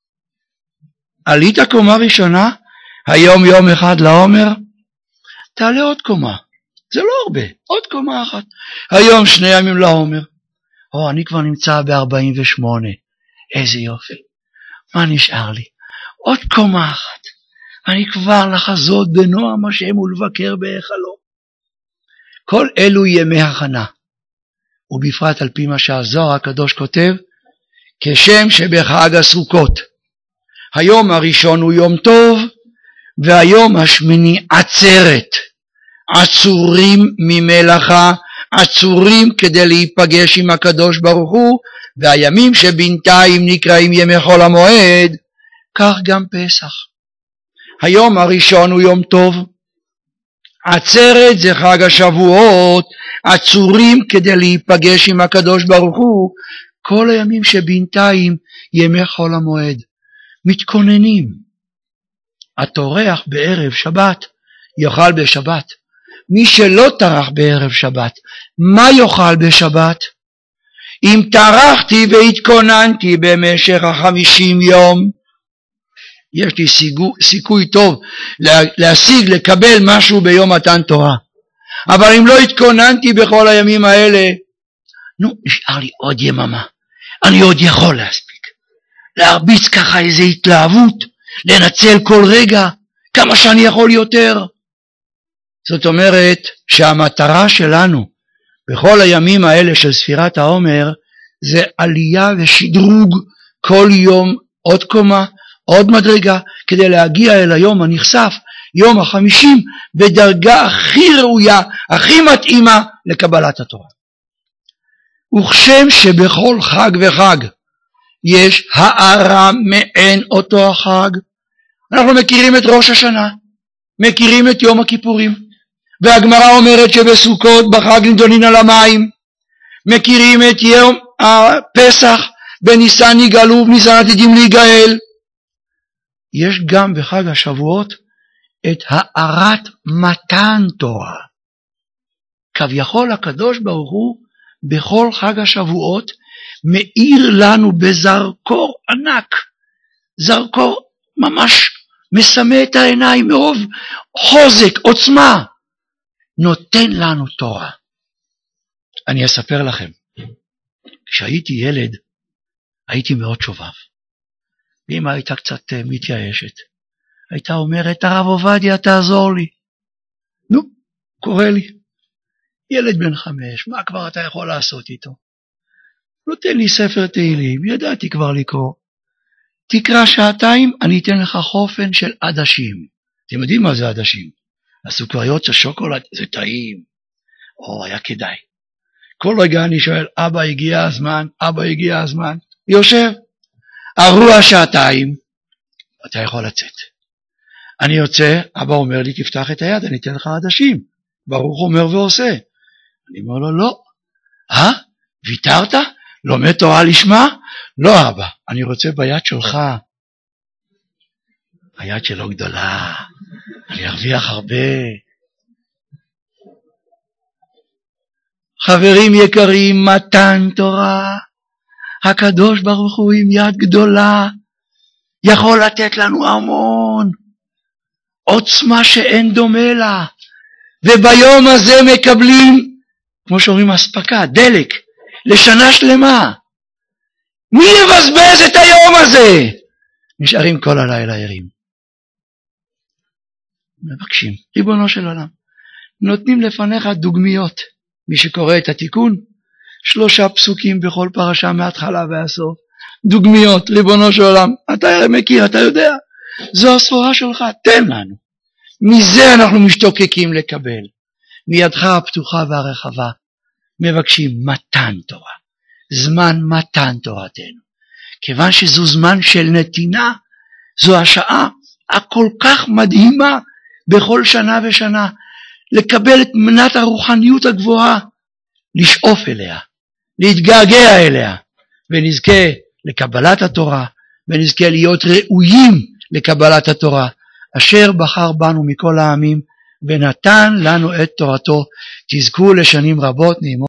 עלית קומה ראשונה, היום יום אחד לעומר, תעלה עוד קומה. זה לא הרבה, עוד קומה אחת. היום שני ימים לעומר. או, אני כבר נמצא ב-ארבעים ושמונה. איזה יופי. מה נשאר לי? עוד קומה אחת. אני כבר לחזות בנועם השם ולבקר בהיכלו. כל אלו ימי הכנה. ובפרט על פי מה שהזוהר הקדוש כותב, כשם שבחג הסוכות. היום הראשון הוא יום טוב, והיום השמיני עצרת. עצורים ממלאכה, עצורים כדי להיפגש עם הקדוש ברוך הוא, והימים שבינתיים נקראים ימי חול המועד, כך גם פסח. היום הראשון הוא יום טוב, עצרת זה חג השבועות, עצורים כדי להיפגש עם הקדוש ברוך הוא, כל הימים שבינתיים ימי חול המועד, מתכוננים. הטורח בערב שבת יאכל בשבת. מי שלא טרח בערב שבת, מה יאכל בשבת? אם טרחתי והתכוננתי במשך החמישים יום, יש לי סיגו, סיכוי טוב להשיג, לקבל משהו ביום מתן תורה. אבל אם לא התכוננתי בכל הימים האלה, נו, נשאר לי עוד יממה. אני עוד יכול להספיק. להרביץ ככה איזו התלהבות, לנצל כל רגע, כמה שאני יכול יותר. זאת אומרת שהמטרה שלנו בכל הימים האלה של ספירת העומר זה עלייה ושדרוג כל יום עוד קומה, עוד מדרגה, כדי להגיע אל היום הנכסף, יום החמישים, בדרגה הכי ראויה, הכי מתאימה לקבלת התורה. וכשם שבכל חג וחג יש הארה מעין אותו החג, אנחנו מכירים את ראש השנה, מכירים את יום הכיפורים, והגמרא אומרת שבסוכות בחג נידונין על המים, מכירים את יום הפסח, בניסן נגאלו ובניסן עתידים להיגאל. יש גם בחג השבועות את הארת מתן תורה. כביכול הקדוש ברוך הוא בכל חג השבועות מאיר לנו בזרקור ענק, זרקור ממש מסמא את העיניים מרוב חוזק, עוצמה, נותן לנו תורה. אני אספר לכם, כשהייתי ילד הייתי מאוד שובב. ואמא הייתה קצת מתייאשת, הייתה אומרת, הרב עובדיה תעזור לי. נו, קורא לי, ילד בן חמש, מה כבר אתה יכול לעשות איתו? נותן לי ספר תהילים, ידעתי כבר לקרוא. תקרא שעתיים, אני אתן לך חופן של עדשים. אתם יודעים מה זה עדשים? הסוכריות של שוקולד, זה טעים. או, היה כדאי. כל רגע אני שואל, אבא הגיע הזמן, אבא הגיע הזמן. יושב, עברו השעתיים, אתה יכול לצאת. אני יוצא, אבא אומר לי, תפתח את היד, אני אתן לך עדשים. ברוך אומר ועושה. אני אומר לו, לא. אה? ויתרת? לומד תורה לשמה? לא אבא, אני רוצה ביד שלך. היד שלו גדולה, אני ארוויח הרבה. חברים יקרים, מתן תורה, הקדוש ברוך הוא עם יד גדולה, יכול לתת לנו המון, עוצמה שאין דומה לה, וביום הזה מקבלים, כמו שאומרים, אספקה, דלק, לשנה שלמה. מי יבזבז את היום הזה? נשארים כל הלילה ערים. מבקשים, ריבונו של עולם, נותנים לפניך דוגמיות. מי שקורא את התיקון, שלושה פסוקים בכל פרשה מההתחלה והסוף. דוגמיות, ריבונו של עולם, אתה מכיר, אתה יודע. זו הסחורה שלך, תן לנו. מזה אנחנו משתוקקים לקבל. מידך הפתוחה והרחבה. מבקשים מתן תורה. זמן מתן תורתנו. כיוון שזו זמן של נתינה, זו השעה הכל כך מדהימה בכל שנה ושנה, לקבל את מנת הרוחניות הגבוהה, לשאוף אליה, להתגעגע אליה, ונזכה לקבלת התורה, ונזכה להיות ראויים לקבלת התורה, אשר בחר בנו מכל העמים, ונתן לנו את תורתו. תזכו לשנים רבות נעימות.